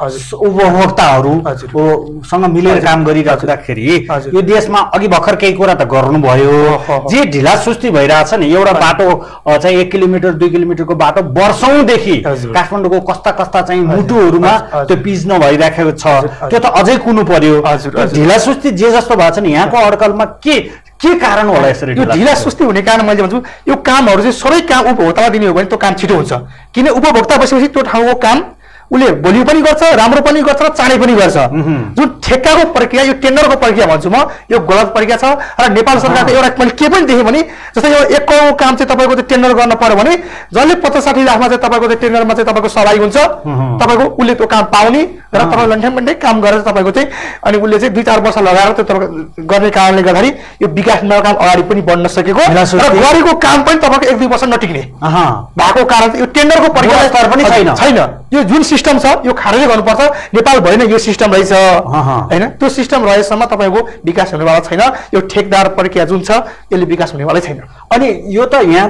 उपभोक्ताहरूसँग मिलेर काम गरिराख्दाखेरि यो देशमा अघि भर्खर केही कुरा त गर्नुभयो जे ढिला सुस्ती भइरहेछ नि एउटा बाटो चाहिँ एक किलोमिटर दुई किलोमिटरको बाटो वर्षौंदेखि काठमाडौँको कस्ता कस्ता चाहिँ मुटुहरूमा त्यो पिच नभइराखेको छ त्यो त अझै कुनु पर्यो। ढिला जे जस्तो भएको छ नि यहाँको अड्कलमा के के कारण होला यसरी यो ढिला सुस्ती हुने कारण मैले भन्छु यो कामहरू चाहिँ सबै काम उपभोक्तालाई दिने हो भने त्यो काम छिटो हुन्छ किन उपभोक्ता बसेपछि त्यो ठाउँको काम उसले भोलि पनि गर्छ राम्रो पनि गर्छ र चाँडै पनि गर्छ। जुन ठेक्काको प्रक्रिया यो टेन्डरको प्रक्रिया भन्छु म यो गलत प्रक्रिया छ र नेपाल सरकारको एउटा मैले के पनि देखेँ भने जस्तै यो एक करोड काम चाहिँ तपाईँको चाहिँ टेन्डर गर्न पर्यो भने जसले पचास साठी लाखमा चाहिँ तपाईँको चाहिँ टेन्डरमा चाहिँ तपाईँको सहभागी हुन्छ तपाईँको उसले त्यो काम पाउने र तपाईँ लन्ठ्यामन्ठै काम गरेर तपाईँको चाहिँ अनि उसले चाहिँ दुई चार वर्ष लगाएर त्यो गर्ने कारणले गर्दाखेरि यो विकास निर्माण काम अगाडि पनि बढ्न सकेको र गरेको काम पनि तपाईँको एक दुई वर्ष नटिक्ने भएको कारण यो टेन्डरको प्रक्रिया स्तर पनि छैन छैन यो जुन सिस्टम छ यो खारेज गर्नुपर्छ नेपाल भएन यो सिस्टम रहेछ होइन त्यो सिस्टम रहेसम्म तपाईँको विकास हुनेवाला छैन। यो ठेकदार प्रक्रिया जुन छ यसले विकास हुनेवालै छैन। अनि यो त यहाँ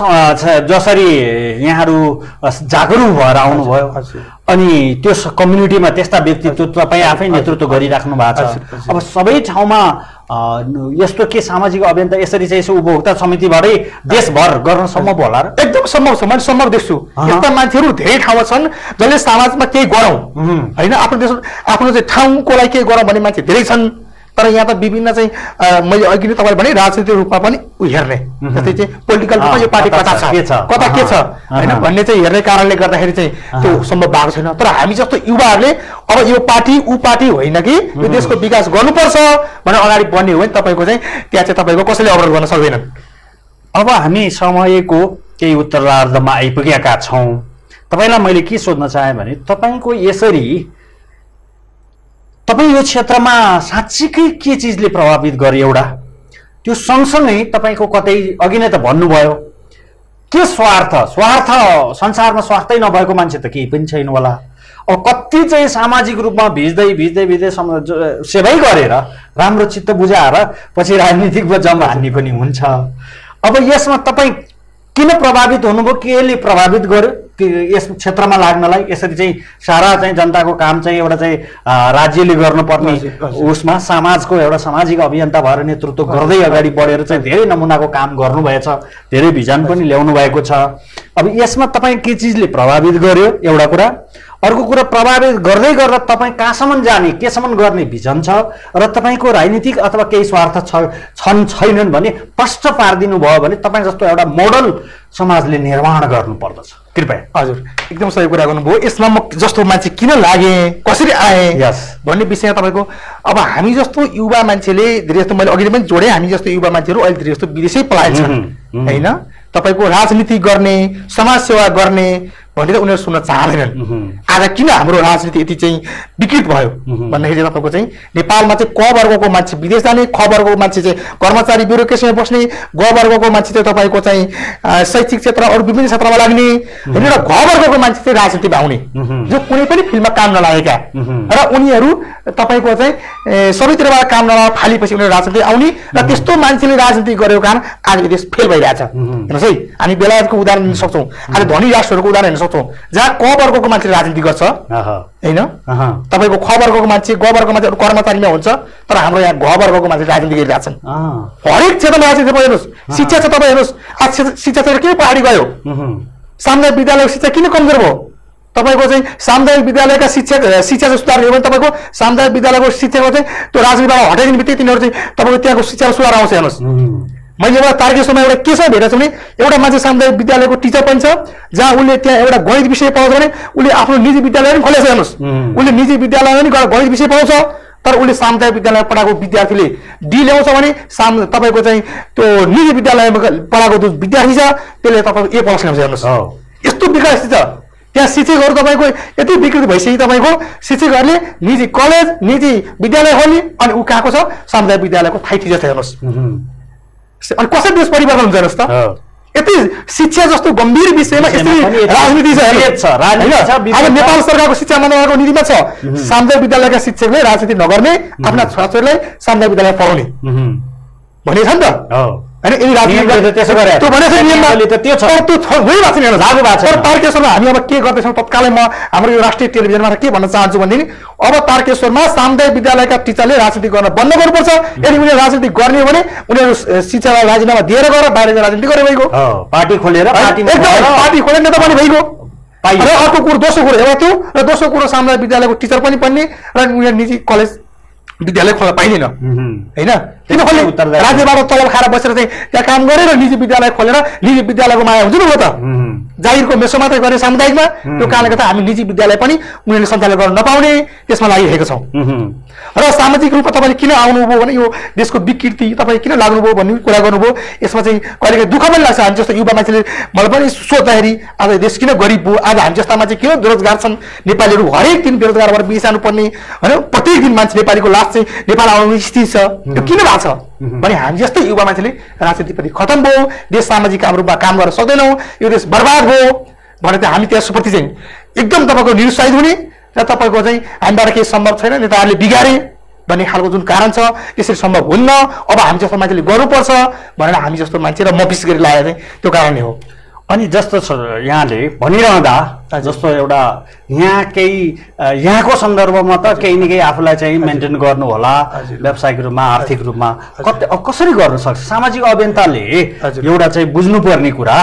त जसरी यहाँहरू जागरुक भएर आउनुभयो अनि त्यो कम्युनिटीमा त्यस्ता व्यक्तित्व तपाईँ आफै नेतृत्व गरिराख्नु भएको छ अब सबै ठाउँमा यस्तो के सामाजिक अभियन्ता यसरी चाहिँ यसो उपभोक्ता समितिबाटै देशभर गर्न सम्भव होला र? एकदम सम्भव छ। मैले सम्भव देख्छु यस्ता मान्छेहरू धेरै ठाउँमा छन् जसले समाजमा केही गरौँ होइन आफ्नो देश आफ्नो चाहिँ ठाउँको लागि केही गरौँ भन्ने मान्छे धेरै छन् तर यहाँ त विभिन्न चाहिँ मैले अघि नै तपाईँले भने राजनीतिक रूपमा पनि हेर्ने जस्तै चाहिँ पोलिटिकल रूपमा यो पार्टी कता छ कता के छ होइन भन्ने चाहिँ हेर्ने कारणले गर्दाखेरि चाहिँ त्यो सम्भव भएको छैन। तर हामी जस्तो युवाहरूले अब यो पार्टी ऊ पार्टी होइन कि यो देशको विकास गर्नुपर्छ भनेर अगाडि बढ्ने हो भने तपाईँको चाहिँ त्यहाँ चाहिँ तपाईँको कसैले अवरोध गर्न सक्दैनन्। अब हामी समयको केही उत्तरार्धमा आइपुगेका छौँ। तपाईँलाई मैले के सोध्न चाहेँ भने तपाईँको यसरी तपाईँ यो क्षेत्रमा साँच्चीकै के चिजले प्रभावित गर्यो एउटा त्यो सँगसँगै तपाईँको कतै अघि नै त भन्नुभयो के स्वार्थ स्वार्थ संसारमा स्वार्थै नभएको मान्छे त केही पनि छैन होला। अब कति चाहिँ सामाजिक रूपमा भिज्दै भिज्दै भिज्दै सेवै गरेर राम्रो चित्त बुझाएर पछि राजनीतिक जम्मा हान्ने पनि हुन्छ। अब यसमा तपाईँ किन प्रभावित हुनुभयो केले प्रभावित गर्यो यस क्षेत्रमा लाग्नलाई यसरी चाहिँ सारा चाहिँ जनताको काम चाहिँ एउटा चाहिँ राज्यले गर्नुपर्ने उसमा समाजको एउटा सामाजिक अभियन्ता भएर नेतृत्व गर्दै अगाडि बढेर चाहिँ धेरै नमुनाको काम गर्नुभएछ धेरै भिजन पनि ल्याउनु भएको छ। अब यसमा तपाईँ के चिजले प्रभावित गर्यो एउटा कुरा अर्को कुरा प्रभावित गर्दै गरेर तपाईँ कहाँसम्म जाने केसम्म गर्ने भिजन छ र तपाईँको राजनीतिक अथवा केही स्वार्थ छन् छैनन् भने प्रष्ट पारिदिनु भयो भने तपाईँ जस्तो एउटा मोडल समाजले निर्माण गर्नु पर्दछ। कृपया। हजुर एकदम सही कुरा गर्नुभयो। यसमा म जस्तो मान्छे किन लागे कसरी आए भन्ने विषय तपाईँको अब हामी जस्तो युवा मान्छेले धेरै जस्तो मैले अघि पनि जोडेँ हामी जस्तो युवा मान्छेहरू अहिले धेरै जस्तो विदेशै पलाएका छन् होइन। तपाईँको राजनीति गर्ने समाज सेवा गर्ने भनेर उनीहरू सुन्न चाहँदैनन्। आज किन हाम्रो राजनीति यति चाहिँ विकृत भयो भन्दाखेरि चाहिँ तपाईँको चाहिँ नेपालमा चाहिँ क वर्गको मान्छे विदेश जाने, ख वर्गको मान्छे चाहिँ कर्मचारी ब्युरोक्रेसीमा बस्ने, ग वर्गको मान्छे चाहिँ तपाईँको चाहिँ शैक्षिक क्षेत्र अरू विभिन्न क्षेत्रमा लाग्ने, होइन, र घ वर्गको मान्छे चाहिँ राजनीतिमा आउने जो कुनै पनि फिल्डमा काम नलागेका र उनीहरू तपाईँको चाहिँ सबैतिरबाट काम नलाग फालेपछि उनीहरू राजनीति आउने र त्यस्तो मान्छेले राजनीति गरेको कारण आज यो देश फेल भइरहेछ। हेर्नुहोस् है, हामी बेलायतको उदाहरण लिन सक्छौँ, आज धनी राष्ट्रहरूको उदाहरण हेर्न सक्छौँ जहाँ क वर्गको मान्छेले राजनीति गर्छ, होइन, तपाईँको ख वर्गको मान्छे ग वर्गको मान्छे कर्मचारीमा हुन्छ, तर हाम्रो यहाँ घ वर्गको मान्छे राजनीति गरिरहेछन्। हरेक क्षेत्रमा राजनीति तपाईँ हेर्नुहोस्, शिक्षा छ तपाईँ हेर्नुहोस्, आज शिक्षा क्षेत्र किन पहाडी गयो? सामुदायिक विद्यालयको शिक्षा किन कमजोर भयो? तपाईँको चाहिँ सामुदायिक विद्यालयका शिक्षक शिक्षा चाहिँ सुधार भयो भने तपाईँको सामुदायिक विद्यालयको शिक्षाको चाहिँ त्यो राजनीतिबाट हटाइदिने बित्तिकै तिनीहरू चाहिँ तपाईँको त्यहाँको शिक्षामा सुधार आउँछ। हेर्नुहोस्, मैले एउटा तारकेश्वरमा एउटा केसँग भेटेको छु भने एउटा मान्छे सामुदायिक विद्यालयको टिचर पनि छ जहाँ उसले त्यहाँ एउटा गणित विषय पाउँछ भने उसले आफ्नो निजी विद्यालय पनि खोलेको छ। हेर्नुहोस्, उसले निजी विद्यालयमा पनि गएर गणित विषय पाउँछ, तर उसले सामुदायिक विद्यालयमा पढाएको विद्यार्थीले डी ल्याउँछ भने साम तपाईँको चाहिँ त्यो निजी विद्यालयमा पढाएको जो विद्यार्थी छ त्यसले तपाईँको ए प्लस ल्याउँछ। हेर्नुहोस्, यस्तो विकास छ त्यहाँ। शिक्षकहरू तपाईँको यति विकृत भइसक्यो, तपाईँको शिक्षकहरूले निजी कलेज निजी विद्यालय खोल्ने अनि ऊ कहाँको छ सामुदायिक विद्यालयको थाहै ठिक छ। हेर्नुहोस्, अनि कसरी देश परिवर्तन हुन्छ? हेर्नुहोस् त, यति शिक्षा जस्तो गम्भीर विषयमा राजनीति छ। अब नेपाल सरकारको शिक्षा मन्त्रालयको नीतिमा छ सामुदायिक विद्यालयका शिक्षकले राजनीति नगर्ने, आफ्ना छोराछोरीलाई सामुदायिक विद्यालय पढाउने भनेको छ नि त। अनि यदि राजनीति त्यसो गरे त्यो भनेको नियममा त्यो छ, त्यो भइरहेको छ नि। लागु भएको छ। तारकेश्वरमा हामी अब के गर्दैछौँ तत्कालै म हाम्रो यो राष्ट्रिय टेलिभिजनमा के भन्न चाहन्छु भनेदेखि अब तारकेश्वरमा सामुदायिक विद्यालयका टिचरले राजनीति गर्न बन्द गर्नुपर्छ। यदि उनीहरू राजनीति गर्ने हो भने उनीहरू शिक्षालाई राजीनामा दिएर गएर बाहिर राजनीति गरे भइगयो, पार्टी खोलेर पार्टी खोलेर नेता पनि भइगयो। र अर्को कुरो दोस्रो कुरो एउटा त्यो र दोस्रो कुरो सामुदायिक विद्यालयको टिचर पनि बन्ने र उनीहरू निजी कलेज विद्यालय खोल्न पाइँदैन, होइन, किन खोल्ने? राज्यबाट तलब खाएर बसेर चाहिँ त्यहाँ काम गरेर निजी विद्यालय खोलेर निजी विद्यालयको माया हुन्छ नि हो त, जागिरको मेसो मात्रै गर्ने सामुदायिकमा। त्यो कारणले गर्दा हामी निजी विद्यालय पनि उनीहरूले सञ्चालन गर्न नपाउने त्यसमा लागिरहेका छौँ। र सामाजिक रूपमा तपाईँले किन आउनुभयो भने यो देशको विकृति तपाईँ किन लाग्नुभयो भन्ने कुरा गर्नुभयो। यसमा चाहिँ कहिलेकाहीँ दुःख पनि लाग्छ। हामी जस्तो युवा मान्छेले मलाई पनि सोच्दाखेरि आज देश किन गरिब भयो, आज हामी जस्ता मान्छे किन बेरोजगार छन्, नेपालीहरू हरेक दिन बेरोजगार भएर बिसानु पर्ने, होइन, प्रत्येक दिन मान्छे नेपालीको लास चाहिँ नेपाल आउने स्थिति छ, त्यो किन भएको छ भने हामी जस्तै युवा मान्छेले राजनीतिप्रति खतम भयो, देश सामाजिक कामहरूमा काम गर्न सक्दैनौँ, यो देश बर्बाद भयो भने चाहिँ हामी त्यसप्रति चाहिँ एकदम तपाईँको निरुत्साहित हुने र तपाईँको चाहिँ हामीबाट केही सम्भव छैन, नेताहरूले बिगारे भन्ने खालको जुन कारण छ त्यसरी सम्भव हुन्न। अब हामी जस्तो मान्छेले गर्नुपर्छ भनेर हामी जस्तो मान्छे र म विशेष गरी लागेको चाहिँ त्यो कारणले हो। अनि जस्तो छ यहाँले भनिरहँदा जस्तो एउटा यहाँ केही यहाँको सन्दर्भमा त केही न केही आफूलाई चाहिँ मेन्टेन गर्नु होला व्यावसायिक रूपमा आर्थिक रूपमा कति कसरी गर्न सक्छ सामाजिक अभियन्ताले एउटा चाहिँ बुझ्नुपर्ने कुरा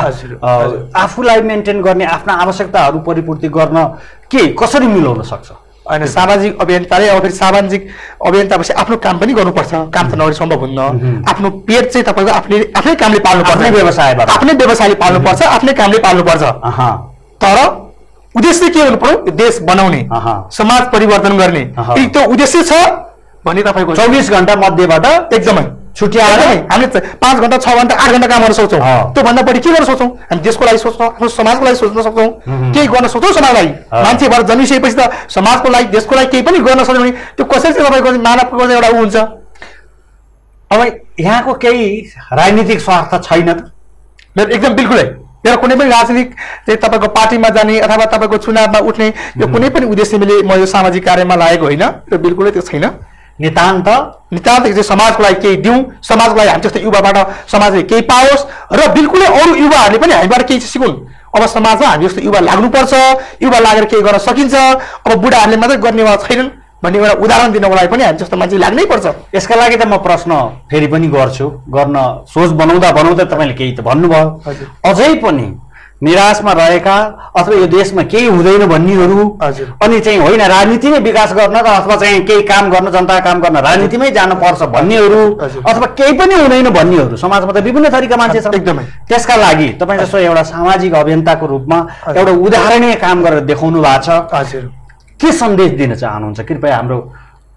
आफूलाई मेन्टेन गर्ने आफ्ना आवश्यकताहरू परिपूर्ति गर्न के कसरी मिलाउन सक्छ। होइन सामाजिक अभियन्ताले अब फेरि सामाजिक अभियन्तापछि आफ्नो काम पनि गर्नुपर्छ, काम त नगरी सम्भव हुन्न। आफ्नो पेट चाहिँ तपाईँको आफ्नै आफ्नै कामले पाल्नुपर्छ, व्यवसायबाट आफ्नै व्यवसायले पाल्नुपर्छ, आफ्नै कामले पाल्नुपर्छ। तर उद्देश्य के हुनु पर्यो? देश बनाउने, समाज परिवर्तन गर्ने त्यो उद्देश्य छ भने तपाईँको चौबिस घण्टा मध्येबाट एकदमै छुट्याएर हामीले पाँच घन्टा छ घन्टा आठ घन्टा काम गर्न सक्छौँ, त्योभन्दा बढी के गर्न सक्छौँ? हामी देशको लागि सोच्छौँ, आफ्नो समाजको लागि सोच्न सक्छौँ, केही गर्न सक्छौँ समाजलाई। मान्छे भएर जन्मिसकेपछि त समाजको लागि देशको लागि केही पनि गर्न सक्यो भने त्यो कसरी चाहिँ तपाईँको मानवको एउटा ऊ हुन्छ। अब यहाँको केही राजनीतिक स्वार्थ छैन त? एकदम बिल्कुलै मेरो कुनै पनि राजनीतिक चाहिँ तपाईँको पार्टीमा जाने अथवा तपाईँको चुनावमा उठ्ने यो कुनै पनि उद्देश्य मैले म यो सामाजिक कार्यमा लागेको होइन, त्यो बिल्कुलै त्यो छैन। नितान्त नितान्त चाहिँ समाजको लागि केही दिउँ, समाजको लागि हामी जस्तो युवाबाट समाजले केही पाओस् र बिल्कुलै अरू युवाहरूले पनि हामीबाट केही सिकुन्। अब समाजमा हामी जस्तो युवा लाग्नुपर्छ, युवा लागेर केही गर्न सकिन्छ। अब बुढाहरूले मात्रै गर्नेवाला छैनन् भन्ने एउटा उदाहरण दिनको लागि पनि हामी जस्तो मान्छे लाग्नै पर्छ। यसका लागि त म प्रश्न फेरि पनि गर्छु, गर्न सोच बनाउँदा बनाउँदा तपाईँले केही त भन्नुभयो, अझै पनि निराशमा रहेका अथवा यो देशमा केही हुँदैन भन्नेहरू अनि चाहिँ होइन राजनीतिमै विकास गर्न र अथवा चाहिँ केही काम गर्न जनता काम गर्न राजनीतिमै जानुपर्छ भन्नेहरू अथवा केही पनि हुँदैन भन्नेहरू समाजमा त विभिन्न थरीका मान्छे छन्। एकदमै त्यसका लागि तपाईँ जस्तो एउटा सामाजिक अभियन्ताको रूपमा एउटा उदाहरणीय काम गरेर देखाउनु भएको छ, के सन्देश दिन चाहनुहुन्छ? कृपया हाम्रो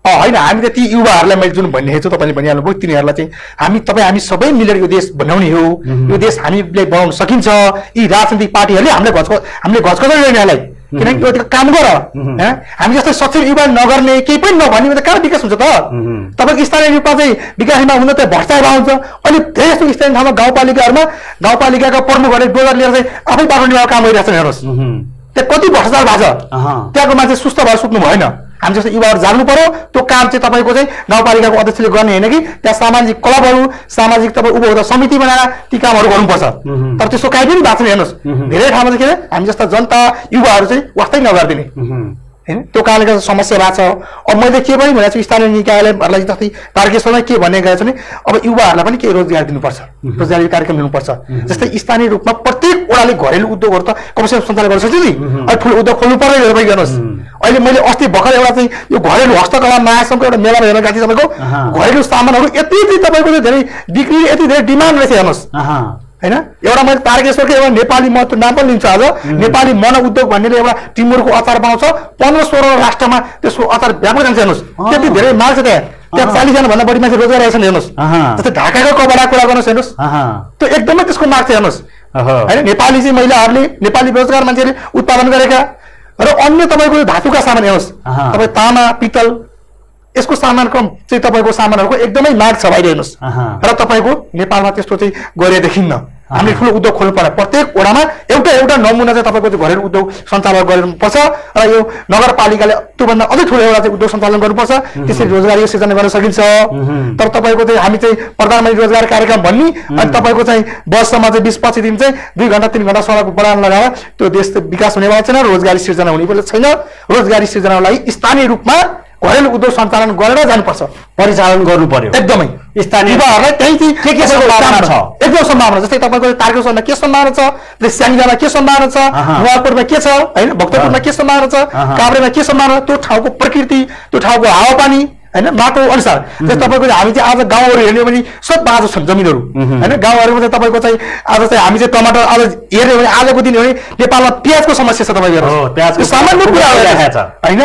होइन हामी त ती युवाहरूलाई मैले जुन भनिरहेको छु तपाईँले भनिहाल्नुभयो तिनीहरूलाई चाहिँ हामी तपाईँ हामी सबै मिलेर यो देश बनाउने हो यो देश हामीले बनाउन सकिन्छ यी राजनीतिक पार्टीहरूले हामीले घचको हामीले घचको गर्नेहरूलाई किनकि यो काम गर हामी जस्तै सक्षम युवा नगर्ने केही पनि नभने त कहाँ विकास हुन्छ त तपाईँको स्थानीय रूपमा चाहिँ विकासमा हुन त भ्रष्टाचार आउँछ अहिले धेरै जस्तो स्थानीय ठाउँमा गाउँपालिकाहरूमा गाउँपालिकाका प्रमुखहरूले डोजर लिएर चाहिँ आफै बाटो निर्माण काम गरिरहेको छ हेर्नुहोस् त्यहाँ कति भ्रष्टाचार भएको छ त्यहाँको मान्छे सुस्त भएर सुत्नु भएन हामी जस्तो युवाहरू जाग्नु पर्यो त्यो काम चाहिँ तपाईँको चाहिँ गाउँपालिकाको अध्यक्षले गर्ने होइन कि त्यहाँ सामाजिक क्लबहरू सामाजिक तपाईँ उपभोक्ता समिति बनाएर ती कामहरू गर्नुपर्छ तर त्यस्तो काहीँ पनि भएको छैन हेर्नुहोस् धेरै ठाउँमा चाहिँ के अरे हामी जस्ता जनता युवाहरू चाहिँ वास्तै नगरिदिने होइन त्यो कारणले गर्दा समस्या भएको छ अब मैले के पनि भनेको छु स्थानीय निकायलाई जस्तै तारकेश्वरमा के भन्ने गएको छु भने अब युवाहरूलाई पनि केही रोजगार दिनुपर्छ रोजगारी कार्यक्रम दिनुपर्छ जस्तै स्थानीय रूपमा प्रत्येक वडाले घरेलु उद्योगहरू त कमसेकम सञ्चालन गर्न सक्छ नि अहिले ठुलो उद्योग खोल्नु पर्यो तपाईँ गर्नुहोस् अहिले मैले अस्ति भर्खर एउटा चाहिँ यो घरेलु हस्तकला महासङ्घको एउटा मेलामा हेर्न गएको थिएँ तपाईँको घरेलु सामानहरू यति यति तपाईँको धेरै बिक्री यति धेरै डिमान्ड रहेछ हेर्नुहोस् होइन एउटा मैले तारकेश्वरको एउटा नेपाली म नाम पनि लिन्छु आज नेपाली मन उद्योग भन्ने एउटा टिमुरको अचार पाउँछ पन्ध्र सोह्र राष्ट्रमा त्यसको अचार व्यापक जान्छ हेर्नुहोस् त्यति धेरै माग छ त्यहाँ त्यहाँ चालिसजना भन्दा बढी मान्छे रोजगार आएछन् हेर्नुहोस् जस्तै ढाकाको कपडा कुरा गर्नुहोस् हेर्नुहोस् त्यो एकदमै त्यसको माग छ हेर्नुहोस् होइन नेपाली चाहिँ महिलाहरूले नेपाली बेरोजगार मान्छेले उत्पादन गरेका र अन्य तपाईँको धातुका सामान हेर्नुहोस् तपाईँ तामा पित्तल यसको सामानको चाहिँ तपाईँको सामानहरूको एकदमै माग छ भाइ हेर्नुहोस् र तपाईँको नेपालमा त्यस्तो चाहिँ गरे देखिन्न हामीले ठुलो उद्योग खोल्नु पर्छ प्रत्येक वडामा एउटा एउटा नमुना चाहिँ तपाईँको चाहिँ घरेलु उद्योग सञ्चालन गर्नुपर्छ र यो नगरपालिकाले त्योभन्दा अझै ठुलो एउटा चाहिँ उद्योग सञ्चालन गर्नुपर्छ त्यसरी रोजगारी सिर्जना गर्न सकिन्छ तर तपाईँको चाहिँ हामी चाहिँ प्रधानमन्त्री रोजगार कार्यक्रम भन्ने अनि तपाईँको चाहिँ वर्षमा चाहिँ बिस पच्चिस दिन चाहिँ दुई घन्टा तिन घन्टा सडक बनाउन लगाएर त्यो देश विकास हुनेवाला छैन रोजगारी सिर्जना हुने छैन रोजगारी सिर्जनाको लागि स्थानीय रूपमा घरेलु उद्योग सञ्चालन गरेर जानुपर्छ परिचालन गर्नु पर्यो एकदमै स्थानीय युवाहरूलाई त्यही चाहिँ के के सम्भावना छ एकदम सम्भावना जस्तै तपाईँको तारकेश्वरमा के सम्भावना छ स्याङ्जामा के सम्भावना छ नुवाकोटमा के छ होइन भक्तपुरमा के सम्भावना छ काभ्रेमा के सम्भावना त्यो ठाउँको प्रकृति त्यो ठाउँको हावापानी होइन माटो अनुसार जस्तै तपाईँको हामी चाहिँ आज गाउँहरू हेर्ने भने सब बाँझो छन् जमिनहरू होइन गाउँहरूमा चाहिँ तपाईँको चाहिँ आज चाहिँ हामी चाहिँ टमाटर आज हेर्ने भने आजको दिन भने नेपालमा प्याजको समस्या छ तपाईँको सामान्य कुरा होइन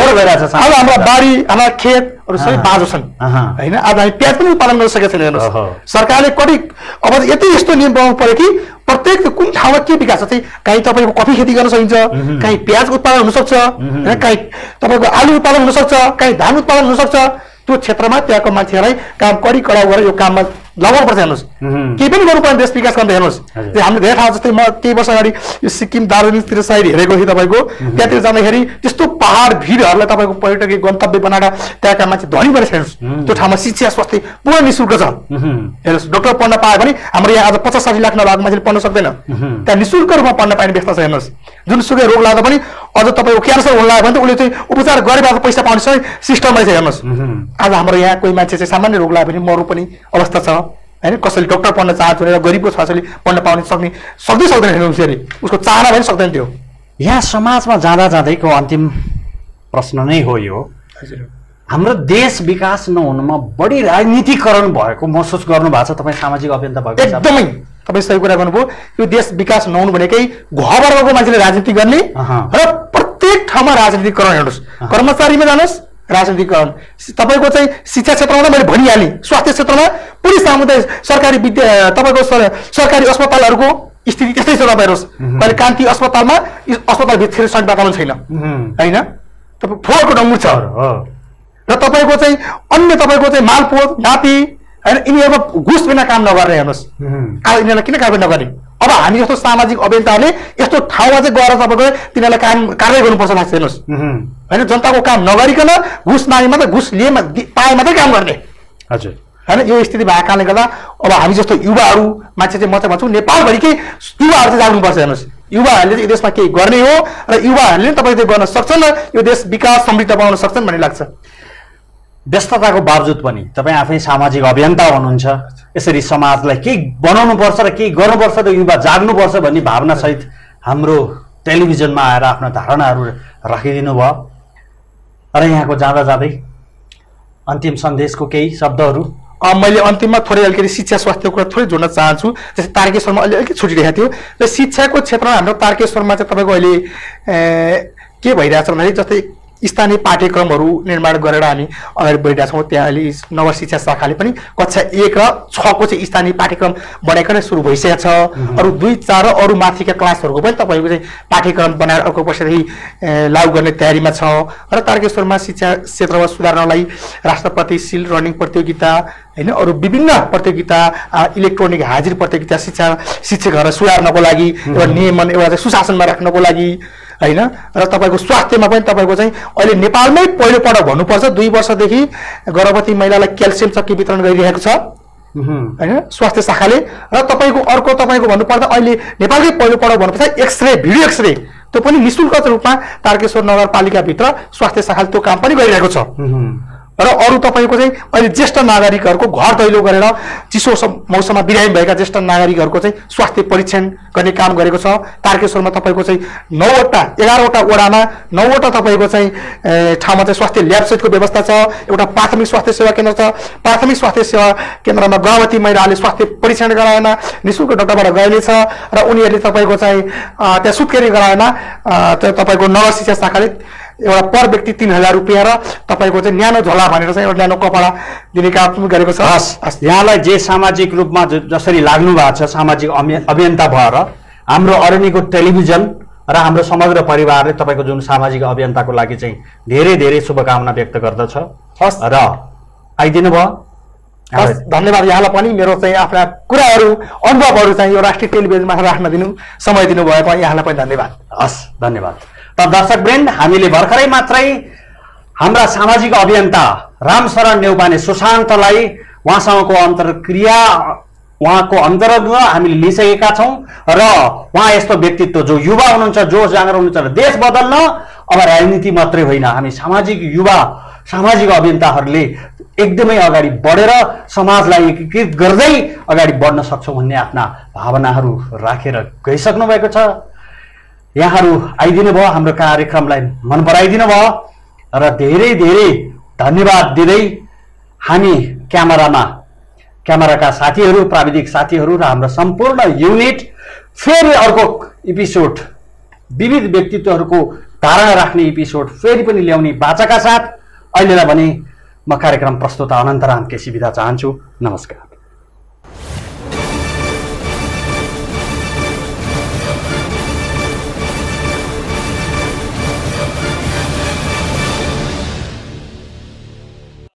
आज हाम्रा बारी हाम्रा खेतहरू सबै बाँझो छन् होइन आज हामी प्याज पनि उत्पादन गर्न सकेका छैन हेर्नुहोस् सरकारले कति अब यति यस्तो नियम बनाउनु पर्यो कि प्रत्येक कुन ठाउँमा के विकास छ चाहिँ कहीँ तपाईँको कफी खेती गर्न सकिन्छ कहीँ प्याज उत्पादन हुनसक्छ होइन कहीँ तपाईँको आलु उत्पादन हुनसक्छ कहीँ धान उत्पादन हुनसक्छ त्यो क्षेत्रमा त्यहाँको मान्छेहरूलाई काम कडी कडाउ गरेर यो काममा लगाउनुपर्छ हेर्नुहोस् केही पनि गर्नुपर्ने देश विकास गर्दा हेर्नुहोस् हामीले धेरै ठाउँ जस्तै म केही वर्ष अगाडि यो सिक्किम दार्जिलिङतिर साइड हेरेको थिएँ तपाईँको त्यहाँतिर जाँदाखेरि त्यस्तो पहाड भिरहरूलाई तपाईँको पर्यटकीय गन्तव्य बनाएर त्यहाँका मान्छे धनी भएर हेर्नुहोस् त्यो ठाउँमा शिक्षा स्वास्थ्य पुरा निःशुल्क छ हेर्नुहोस् डक्टर पढ्न पायो भने हाम्रो यहाँ आज पचास साठी लाख नभएको मान्छेले पढ्न सक्दैन त्यहाँ निःशुल्क रूपमा पढ्न पाइने व्यवस्था छ हेर्नुहोस् जुनसुकै रोग लाग्दा पनि अझ तपाईँको क्यान्सर हुन लाग्यो भने त उसले चाहिँ उपचार गरेर पैसा पाउने सबै सिस्टम रहेछ हेर्नुहोस् आज हाम्रो यहाँ कोही मान्छे चाहिँ सामान्य रोग लाग्यो भने मर्नु पनि अवस्था छ होइन कसैले डक्टर पढ्न चाहन्छ भनेर गरिबको छोराछोरीले पढ्न पाउने सक्ने सक्दै सक्दैन हेर्नुहोस् फेरि उसको चाहना पनि सक्दैन त्यो यहाँ समाजमा जाँदा जाँदैको अन्तिम प्रश्न नै हो यो हाम्रो देश विकास नहुनुमा बढी राजनीतिकरण भएको महसुस गर्नु भएको छ तपाईँ सामाजिक अभियन्ता भएको एकदमै तपाईँ सही कुरा गर्नुभयो यो देश विकास नहुनु भनेकै घरवर्गको मान्छेले राजनीति गर्ने र प्रत्येक ठाउँमा राजनीतिकरण हेर्नुहोस् कर्मचारीमा जानुहोस् राजनीतिकरण तपाईँको चाहिँ शिक्षा क्षेत्रमा मैले भनिहालेँ स्वास्थ्य क्षेत्रमा पुरै सामुदायिक सरकारी विद्या तपाईँको सरकारी अस्पतालहरूको स्थिति त्यस्तै छ तपाईँ हेर्नुहोस् कहिले कान्ति अस्पतालमा अस्पतालभित्र सडक बाटो छैन होइन तपाईँ फोहोरको डङ्गुर छ र तपाईँको चाहिँ अन्य तपाईँको चाहिँ मालपोत नापी होइन यिनीहरूमा घुस बिना काम नगर्ने हेर्नुहोस् आज यिनीहरूलाई किन कारवाही नगर्ने अब हामी जस्तो सामाजिक अभियन्ताहरूले यस्तो ठाउँमा चाहिँ गएर तपाईँको तिनीहरूलाई काम कारवाही गर्नुपर्छ लाग्छ हेर्नुहोस् होइन जनताको काम नगरिकन घुस मागे मात्रै घुस लिए पाए मात्रै काम गर्ने हजुर होइन यो स्थिति भएको कारणले गर्दा अब हामी जस्तो युवाहरू मान्छे चाहिँ म चाहिँ भन्छु नेपालभरिकै युवाहरू चाहिँ जाग्नुपर्छ हेर्नुहोस् युवाहरूले चाहिँ यो देशमा केही गर्ने हो र युवाहरूले तपाईँ चाहिँ गर्न सक्छन् र यो देश विकास समृद्ध बनाउन सक्छन् भन्ने लाग्छ व्यस्तताको बावजुद पनि तपाईँ आफै सामाजिक अभियन्ता हुनुहुन्छ यसरी समाजलाई केही बनाउनुपर्छ र केही गर्नुपर्छ र युवा जाग्नुपर्छ भन्ने भावनासहित हाम्रो टेलिभिजनमा आएर आफ्नो धारणाहरू राखिदिनु भयो र यहाँको जाँदा जाँदै अन्तिम सन्देशको केही शब्दहरू मैले अन्तिममा थोरै अलिकति शिक्षा स्वास्थ्यको कुरा थोरै जोड्न चाहन्छु जस्तै तारकेश्वरमा अहिले अलिकति छुटिरहेको थियो र शिक्षाको क्षेत्रमा हाम्रो तारकेश्वरमा चाहिँ तपाईँको अहिले के भइरहेछ भन्दाखेरि जस्तै स्थानीय पाठ्यक्रमहरू निर्माण गरेर हामी अगाडि बढिरहेका छौँ। त्यहाँ अहिले नगर शिक्षा शाखाले पनि कक्षा एक र छको चाहिँ स्थानीय पाठ्यक्रम बनाइकन सुरु भइसकेको छ। अरू दुई चार र अरू माथिका क्लासहरूको पनि तपाईँको चाहिँ पाठ्यक्रम बनाएर अर्को वर्षदेखि लागू गर्ने तयारीमा छ। र तारकेश्वरमा शिक्षा क्षेत्रमा सुधार्नलाई राष्ट्रपतिशील रनिङ प्रतियोगिता होइन अरू विभिन्न प्रतियोगिता इलेक्ट्रोनिक हाजिर प्रतियोगिता शिक्षा शिक्षकहरूलाई सुधार्नको लागि एउटा नियमन एउटा चाहिँ सुशासनमा राख्नको लागि होइन। र तपाईँको स्वास्थ्यमा पनि तपाईँको चाहिँ अहिले नेपालमै पहिलोपटक भन्नुपर्छ दुई वर्षदेखि गर्भवती महिलालाई क्याल्सियम चक्की वितरण गरिरहेको छ होइन स्वास्थ्य शाखाले। र तपाईँको अर्को तपाईँको भन्नुपर्दा अहिले नेपालकै पहिलोपटक भन्नुपर्छ एक्सरे भिडियो एक्सरे त्यो पनि निःशुल्क रूपमा तारकेश्वर नगरपालिकाभित्र स्वास्थ्य शाखाले त्यो काम पनि गरिरहेको छ। र अरू तपाईँको चाहिँ अहिले ज्येष्ठ नागरिकहरूको घर दैलो गरेर चिसो मौसममा बिरामी भएका ज्येष्ठ नागरिकहरूको चाहिँ स्वास्थ्य परीक्षण गर्ने काम गरेको छ। तारकेश्वरमा तपाईँको चाहिँ नौवटा एघारवटा वडामा नौवटा तपाईँको चाहिँ ठाउँमा चाहिँ स्वास्थ्य ल्याब सहितको व्यवस्था छ। एउटा प्राथमिक स्वास्थ्य सेवा केन्द्र छ। प्राथमिक स्वास्थ्य सेवा केन्द्रमा गर्भवती महिलाहरूले स्वास्थ्य परीक्षण गराएन निःशुल्क डाक्टरबाट गइने छ। र उनीहरूले तपाईँको चाहिँ त्यहाँ सुत्केरी गराएन त्यो तपाईँको नगर शिक्षा शाखाले एउटा पर व्यक्ति तीन हजार रुपियाँ र तपाईँको चाहिँ न्यानो झोला भनेर चाहिँ एउटा न्यानो कपडा दिने काम गरेको छ। हस् यहाँलाई जे सामाजिक रूपमा जसरी लाग्नु भएको छ सामाजिक अभियन्ता भएर हाम्रो अरण्यको टेलिभिजन र हाम्रो समग्र परिवारले तपाईँको जुन सामाजिक अभियन्ताको लागि चाहिँ धेरै धेरै शुभकामना व्यक्त गर्दछ। हस् र आइदिनु भयो। हस् धन्यवाद यहाँलाई पनि मेरो चाहिँ आफ्ना कुराहरू अनुभवहरू चाहिँ यो राष्ट्रिय टेलिभिजनमा राख्न दिनु समय दिनुभएको यहाँलाई पनि धन्यवाद। हस् धन्यवाद। त दर्शकवृन्द हामीले भर्खरै मात्रै हाम्रा सामाजिक अभियन्ता रामशरण नेउपाने सुशान्तलाई उहाँसँगको अन्तर्क्रिया उहाँको अन्तरङ्ग हामीले लिइसकेका छौँ। र उहाँ यस्तो व्यक्तित्व जो युवा हुनुहुन्छ जोस जाँगर हुनुहुन्छ र देश बदल्न अब राजनीति मात्रै होइन हामी सामाजिक युवा सामाजिक अभियन्ताहरूले एकदमै अगाडि बढेर समाजलाई एकीकृत गर्दै अगाडि बढ्न सक्छौँ भन्ने आफ्ना भावनाहरू राखेर गइसक्नु भएको छ। यहाँहरू आइदिनु भयो हाम्रो कार्यक्रमलाई मन पराइदिनु भयो र धेरै धेरै धन्यवाद दिँदै हामी क्यामेरामा क्यामेराका साथीहरू प्राविधिक साथीहरू र हाम्रो सम्पूर्ण युनिट फेरि अर्को एपिसोड विविध व्यक्तित्वहरूको धारणा राख्ने एपिसोड फेरि पनि ल्याउने बाचाका साथ अहिलेलाई भने म कार्यक्रम प्रस्तुता अनन्तराम केसी बिदा चाहन्छु। नमस्कार।